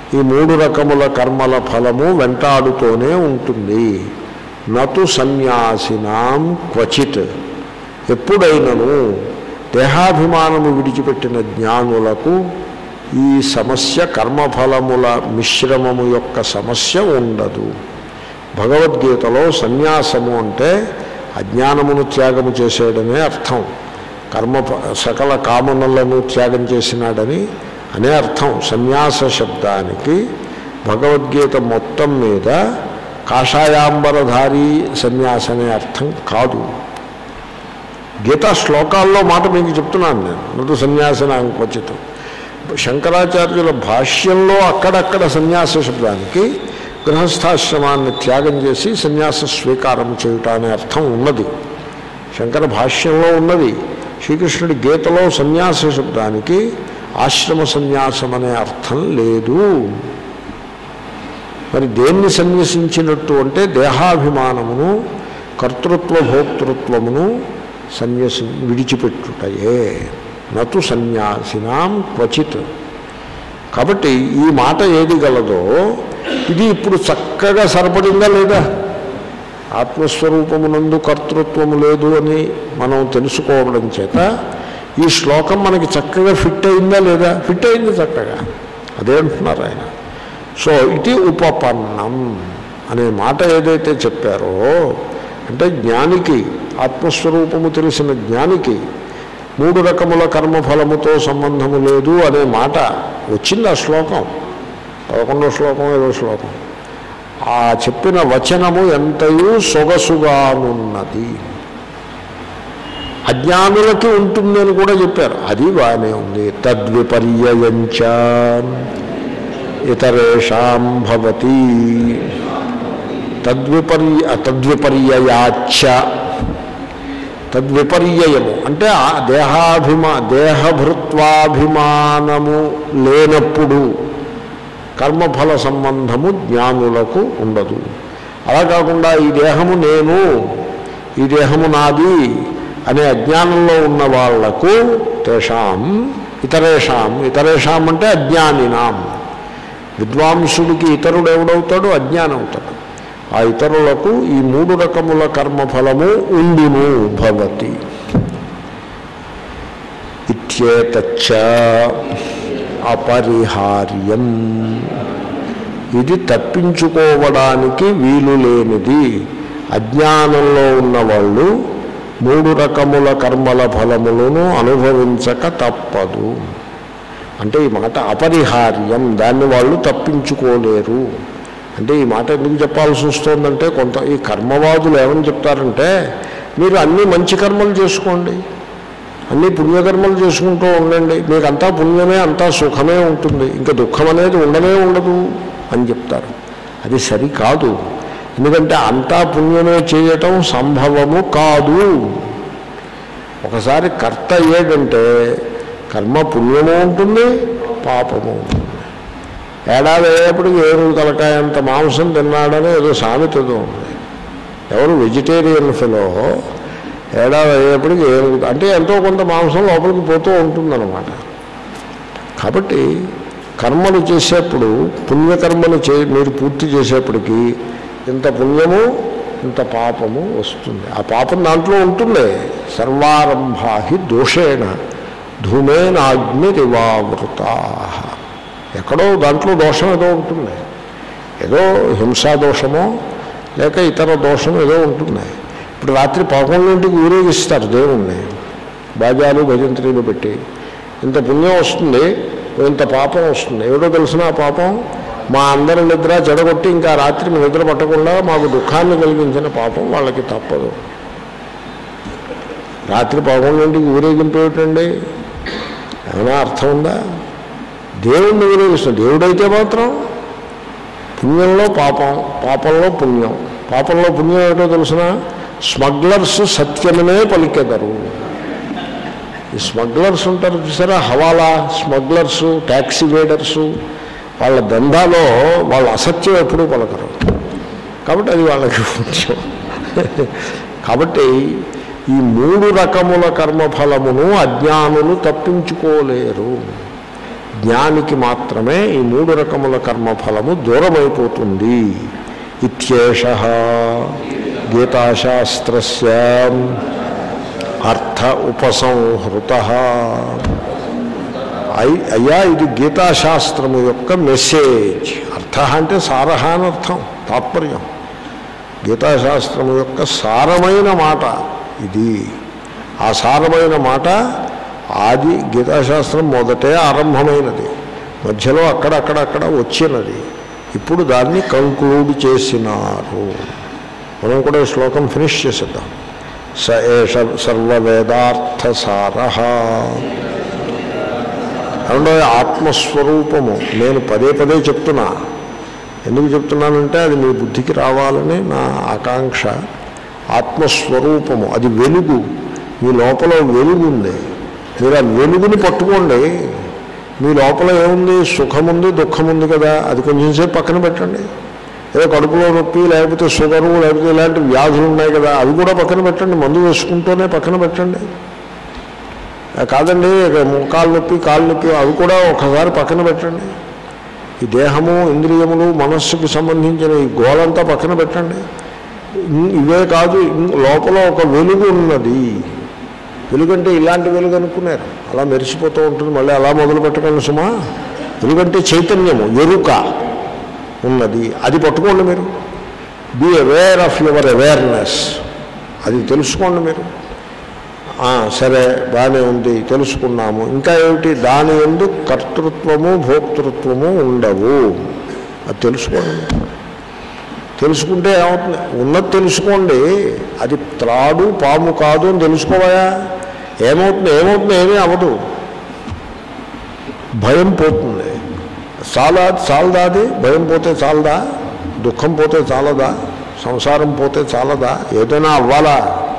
ఈ 3 రకముల కర్మల ఫలము వెంటాడుతూనే ఉంటుంది. నతు సన్యాసినాం క్వచిత్, ఎప్పుడైనను దేహాభిమానము విడిచిపెట్టిన జ్ఞానులకు ఈ సమస్య కర్మఫలముల మిశ్రమము యొక్క సమస్య ఉండదు. భగవద్గీతలో సన్యాసము అంటే అజ్ఞానమును త్యాగము చేసేయడమే అర్థం. సకల కామనలను త్యాగం చేసినాడని అనే అర్థం. సన్యాస శబ్దానికి భగవద్గీత మొత్తం మీద కాషాయాంబరధారి సన్యాస అనే అర్థం కాదు. గీతా శ్లోకాల్లో మాట మీకు చెప్తున్నాను నేను. నటు సన్యాసనాం క్వచిత్. శంకరాచార్యుల భాష్యంలో అక్కడక్కడ సన్యాస శబ్దానికి గృహస్థాశ్రమాన్ని త్యాగం చేసి సన్యాస స్వీకారం చేయుట అనే అర్థం ఉన్నది. శంకర భాష్యంలో ఉన్నది. శ్రీకృష్ణుడి గీతలో సన్యాస శబ్దానికి ఆశ్రమ సన్యాసం అనే అర్థం లేదు. మరి దేన్ని సన్యసించినట్టు అంటే దేహాభిమానమును కర్తృత్వ భోక్తృత్వమును విడిచిపెట్టుటయే. నతు సన్యాసినాం క్వచిత్. కాబట్టి ఈ మాట ఏది గలదో ఇది ఇప్పుడు చక్కగా సరిపడిందా లేదా? ఆత్మస్వరూపమునందు కర్తృత్వము లేదు అని మనం తెలుసుకోవడం చేత ఈ శ్లోకం మనకి చక్కగా ఫిట్ అయిందా లేదా? ఫిట్ అయింది చక్కగా. అదే అంటున్నారు ఆయన. సో ఇది ఉపపన్నం అనే మాట ఏదైతే చెప్పారో అంటే జ్ఞానికి, ఆత్మస్వరూపము తెలిసిన జ్ఞానికి 3 రకముల కర్మఫలముతో సంబంధము లేదు అనే మాట వచ్చింది ఆ శ్లోకం. 11వ శ్లోకం, 7వ శ్లోకం. ఆ చెప్పిన వచనము ఎంతయూ సొగసుగానున్నది. అజ్ఞానులకి ఉంటుందని కూడా చెప్పారు. అది బాగానే ఉంది. తద్విపర్యంచ ఇతరేషాం భవతి. తద్విపర్యయాచ. తద్విపర్యయము అంటే దేహభృత్వాభిమానము లేనప్పుడు కర్మఫల సంబంధము జ్ఞానులకు ఉండదు. అలా కాకుండా ఈ దేహము నేను, ఈ దేహము నాది అనే అజ్ఞానంలో ఉన్న వాళ్లకు ఇతరేషాం అంటే అజ్ఞానినాం. విద్వాంసుడికి ఇతరుడు ఎవడవుతాడు? అజ్ఞానం అవుతాడు. ఆ ఇతరులకు ఈ 3 రకముల కర్మఫలము ఉండును భవతి. ఇత్యేతచ్చ అపరిహార్యం. ఇది తప్పించుకోవడానికి వీలు లేనిది. అజ్ఞానంలో ఉన్నవాళ్ళు 3 రకముల కర్మల ఫలములను అనుభవించక తప్పదు. అంటే ఈ మాట అపరిహార్యం, దాన్ని వాళ్ళు తప్పించుకోలేరు. అంటే ఈ మాట ఎందుకు చెప్పాల్సి వస్తుందంటే కొంత ఈ కర్మవాదులు ఏమని చెప్తారంటే మీరు అన్నీ మంచి కర్మలు చేసుకోండి, అన్నీ పుణ్యకర్మలు చేసుకుంటూ ఉండండి, మీకు అంతా పుణ్యమే, అంతా సుఖమే ఉంటుంది, ఇంకా దుఃఖం అనేది ఉండనే ఉండదు అని చెప్తారు. అది సరికాదు. ఎందుకంటే అంతా పుణ్యమే చేయటం సంభవము కాదు. ఒకసారి కర్త అయ్యేటంటే కర్మ పుణ్యము ఉంటుంది, పాపము ఉంటుంది. ఏడాది అయ్యేప్పటికి ఏనుగు తలకాయంత మాంసం తిన్నాడని ఏదో సామెతదో ఉంది. ఎవరు వెజిటేరియన్ ఫెలో ఏడాది అయ్యేప్పటికి ఏనుగు అంటే ఎంతో కొంత మాంసం లోపలికి పోతూ ఉంటుందన్నమాట. కాబట్టి కర్మలు చేసేప్పుడు పుణ్యకర్మలు మీరు పూర్తి చేసేప్పటికీ ఇంత పుణ్యము ఇంత పాపము వస్తుంది. ఆ పాపం దాంట్లో ఉంటుంది. సర్వారంభాహి దోషేణ ధూమేనాగ్నిరివావృతా. ఎక్కడో దాంట్లో దోషం ఏదో ఉంటుంది. ఏదో హింసా దోషమో లేక ఇతర దోషం ఏదో ఉంటుంది. ఇప్పుడు రాత్రి 11ంటికి ఊరేగిస్తారు దేవుణ్ణి, బాజాలు భజంత్రీలు పెట్టి. ఇంత పుణ్యం వస్తుంది, ఇంత పాపం వస్తుంది. ఏదో తెలిసిన ఆ పాపం మా అందరి నిద్ర చెడగొట్టి ఇంకా రాత్రి నిద్ర పట్టకుండా మాకు దుఃఖాన్ని కలిగించిన పాపం వాళ్ళకి తప్పదు. రాత్రి 11ంటికి ఊరేగింపు ఏమిటండి? ఏమైనా అర్థం ఉందా? దేవుణ్ణి ఊరేగిస్తుంది. దేవుడైతే మాత్రం పుణ్యంలో పాపం, పాపంలో పుణ్యం. పాపంలో పుణ్యం ఏమిటో తెలిసిన స్మగ్లర్స్ సత్యమనే పలికెదరు. ఈ స్మగ్లర్స్ ఉంటారు చూసారా, హవాలా స్మగ్లర్స్, ట్యాక్సీ రైడర్సు, వాళ్ళ దందాలో వాళ్ళ అసత్యం ఎప్పుడూ పలకరు. కాబట్టి అది వాళ్ళకి పుణ్యం. కాబట్టి ఈ 3 రకముల కర్మఫలమును అజ్ఞానులు తప్పించుకోలేరు. జ్ఞానికి మాత్రమే ఈ 3 రకముల కర్మఫలము దూరమైపోతుంది. ఇత్యేషః గీతాశాస్త్రస్య అర్థ ఉపసంహృతః. అయ్యా ఇది గీతాశాస్త్రము యొక్క మెసేజ్. అర్థ అంటే సారహ అని అర్థం, తాత్పర్యం. గీతాశాస్త్రము యొక్క సారమైన మాట ఇది. ఆ సారమైన మాట ఆది గీతాశాస్త్రం మొదటే ఆరంభమైనది, మధ్యలో అక్కడక్కడక్కడ వచ్చినది. ఇప్పుడు దాన్ని కంక్లూడ్ చేసినారు. మనం కూడా ఈ శ్లోకం ఫినిష్ చేసేద్దాం. స ఏష సర్వవేదార్థసారః. రెండో ఆత్మస్వరూపము నేను పదే పదే చెప్తున్నా. ఎందుకు చెప్తున్నానంటే అది మీ బుద్ధికి రావాలని నా ఆకాంక్ష. ఆత్మస్వరూపము అది వెలుగు. మీ లోపల వెలుగు ఉంది. మీరు ఆ వెలుగుని పట్టుకోండి. మీ లోపల ఏముంది? సుఖముంది, దుఃఖముంది కదా, అది కొంచెంసేపు పక్కన పెట్టండి. ఏదో కడుపులో నొప్పి, లేకపోతే షుగరు, లేకపోతే ఇలాంటి వ్యాధులు ఉన్నాయి కదా, అవి కూడా పక్కన పెట్టండి. మందు వేసుకుంటూనే పక్కన పెట్టండి. కాదండి కాలు నొప్పి, కాలు నొప్పి, అవి కూడా ఒకసారి పక్కన పెట్టండి. ఈ దేహము, ఇంద్రియములు, మనస్సుకు సంబంధించిన ఈ గోలంతా పక్కన పెట్టండి. ఇవే కాదు, లోపల ఒక వెలుగు ఉన్నది. వెలుగంటే ఇలాంటి వెలుగు అనుకున్నారు, అలా మెరిసిపోతూ ఉంటుంది. మళ్ళీ అలా మొదలు పెట్టకండి సుమా. వెలుగంటే చైతన్యము, ఎరుక ఉన్నది. అది పట్టుకోండి మీరు. Be aware of your awareness. అది తెలుసుకోండి మీరు. సరే బాగానే ఉంది, తెలుసుకున్నాము. ఇంకా ఏమిటి? దాని యందు కర్తృత్వము భోక్తృత్వము ఉండవు. అది తెలుసుకోండి. తెలుసుకుంటే ఏమవుతుంది? ఉన్నది తెలుసుకోండి. అది త్రాడు పాము కాదు అని తెలుసుకోవాయా? ఏమవుతుంది? ఏమీ అవ్వదు. భయం పోతుంది. చాలదా? అది భయం పోతే చాలదా? దుఃఖం పోతే చాలదా? సంసారం పోతే చాలదా? ఏదైనా అవ్వాలా?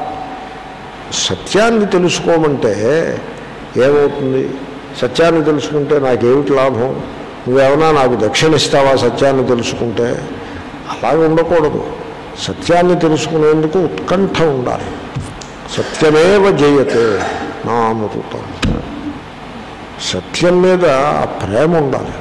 సత్యాన్ని తెలుసుకోమంటే ఏమవుతుంది? సత్యాన్ని తెలుసుకుంటే నాకేమిటి లాభం? నువ్వేమన్నా నాకు దక్షిణ ఇస్తావా సత్యాన్ని తెలుసుకుంటే? అలాగే ఉండకూడదు. సత్యాన్ని తెలుసుకునేందుకు ఉత్కంఠ ఉండాలి. సత్యమేవ జయతే నామృతం. సత్యం మీద ఆ ప్రేమ ఉండాలి.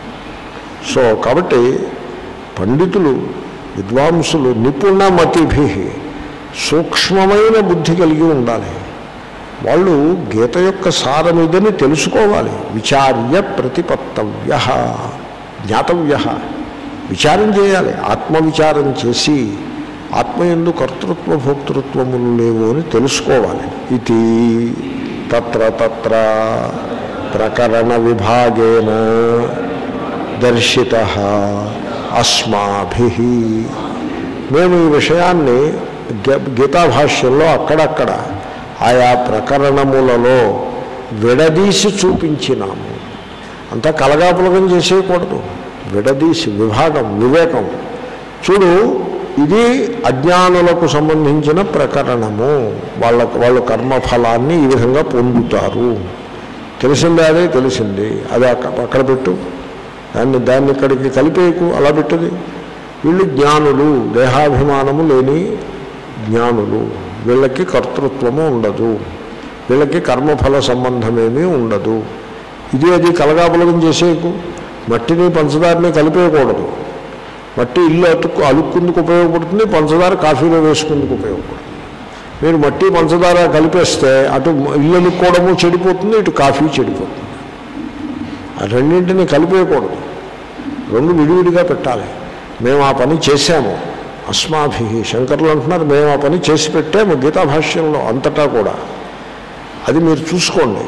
సో కాబట్టి పండితులు, విద్వాంసులు నిపుణమతిభి, సూక్ష్మమైన బుద్ధి కలిగి ఉండాలి. వాళ్ళు గీత యొక్క సారమిదని తెలుసుకోవాలి. విచార్య ప్రతిపత్తవ్య, జ్ఞాతవ్య. విచారం చేయాలి. ఆత్మవిచారం చేసి ఆత్మయందు కర్తృత్వ భోక్తృత్వములు లేవు అని తెలుసుకోవాలి. ఇది తత్ర ప్రకరణ విభాగేన దర్శితః అస్మాభిః. మేము ఈ విషయాన్ని గీతాభాష్యంలో అక్కడక్కడ ఆయా ప్రకరణములలో విడదీసి చూపించినాము. అంతా కలగాపులగం చేసేయకూడదు. విడదీసి విభాగం, వివేకం. చూడు, ఇది అజ్ఞానులకు సంబంధించిన ప్రకరణము. వాళ్ళు కర్మఫలాన్ని ఈ విధంగా పొందుతారు. తెలిసిందే, అదే తెలిసింది, అది అక్కడ పెట్టు. దాన్ని ఇక్కడికి కలిపేయకు, అలా పెట్టది. వీళ్ళు జ్ఞానులు, దేహాభిమానము లేని జ్ఞానులు. వీళ్ళకి కర్తృత్వము ఉండదు, వీళ్ళకి కర్మఫల సంబంధమేమీ ఉండదు. ఇది అది కలగాపులగం చేసేకు. మట్టిని పంచదారని కలిపేయకూడదు. మట్టి ఇల్లు అలుక్కుందుకు ఉపయోగపడుతుంది, పంచదార కాఫీలో వేసుకుందుకు ఉపయోగపడుతుంది. మీరు మట్టి పంచదార కలిపేస్తే అటు ఇల్లు అలుక్కోవడము చెడిపోతుంది, ఇటు కాఫీ చెడిపోతుంది. ఆ రెండింటిని కలిపేయకూడదు, రెండు విడివిడిగా పెట్టాలి. మేము ఆ పని చేశాము, అస్మాభి. శంకరులు అంటున్నారు మేము ఆ పని చేసి పెట్టాము గీతాభాష్యంలో అంతటా కూడా. అది మీరు చూసుకోండి.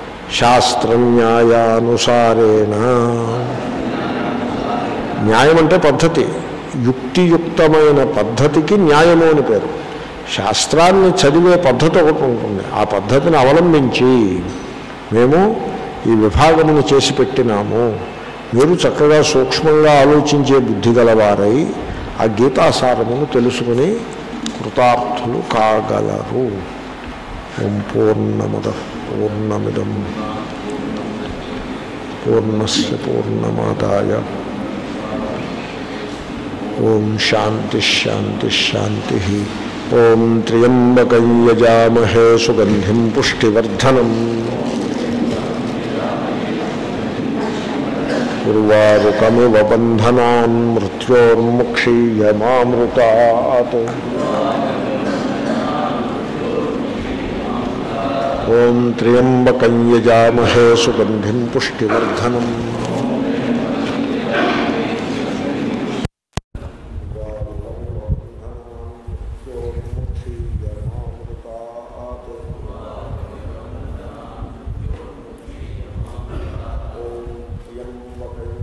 శాస్త్రన్యాయానుసారేణ, న్యాయం అంటే పద్ధతి, యుక్తియుక్తమైన పద్ధతికి న్యాయము అని పేరు. శాస్త్రాన్ని చదివే పద్ధతి ఒకటి ఉంటుంది. ఆ పద్ధతిని అవలంబించి మేము ఈ విభాగమును చేసి పెట్టినాము. మీరు చక్కగా సూక్ష్మంగా ఆలోచించే బుద్ధి గలవారై ఆ గీతాసారమును తెలుసుకుని కృతార్థులు కాగలరు. ఓం పూర్ణమద పూర్ణమిదం పూర్ణస్య పూర్ణమాదాయ ఓం శాంతి శాంతి శాంతి. ఓం త్ర్యంబకం యజామహే సుగంధిం పుష్టివర్ధనం. ఉర్వారుకమివ బంధనాన్ మృత్యోర్ముక్షీయమామృతాత్. ఓం త్ర్యంబకం యజామహే సుగంధిం పుష్టివర్ధనం. ఓం త్ర్యంబకం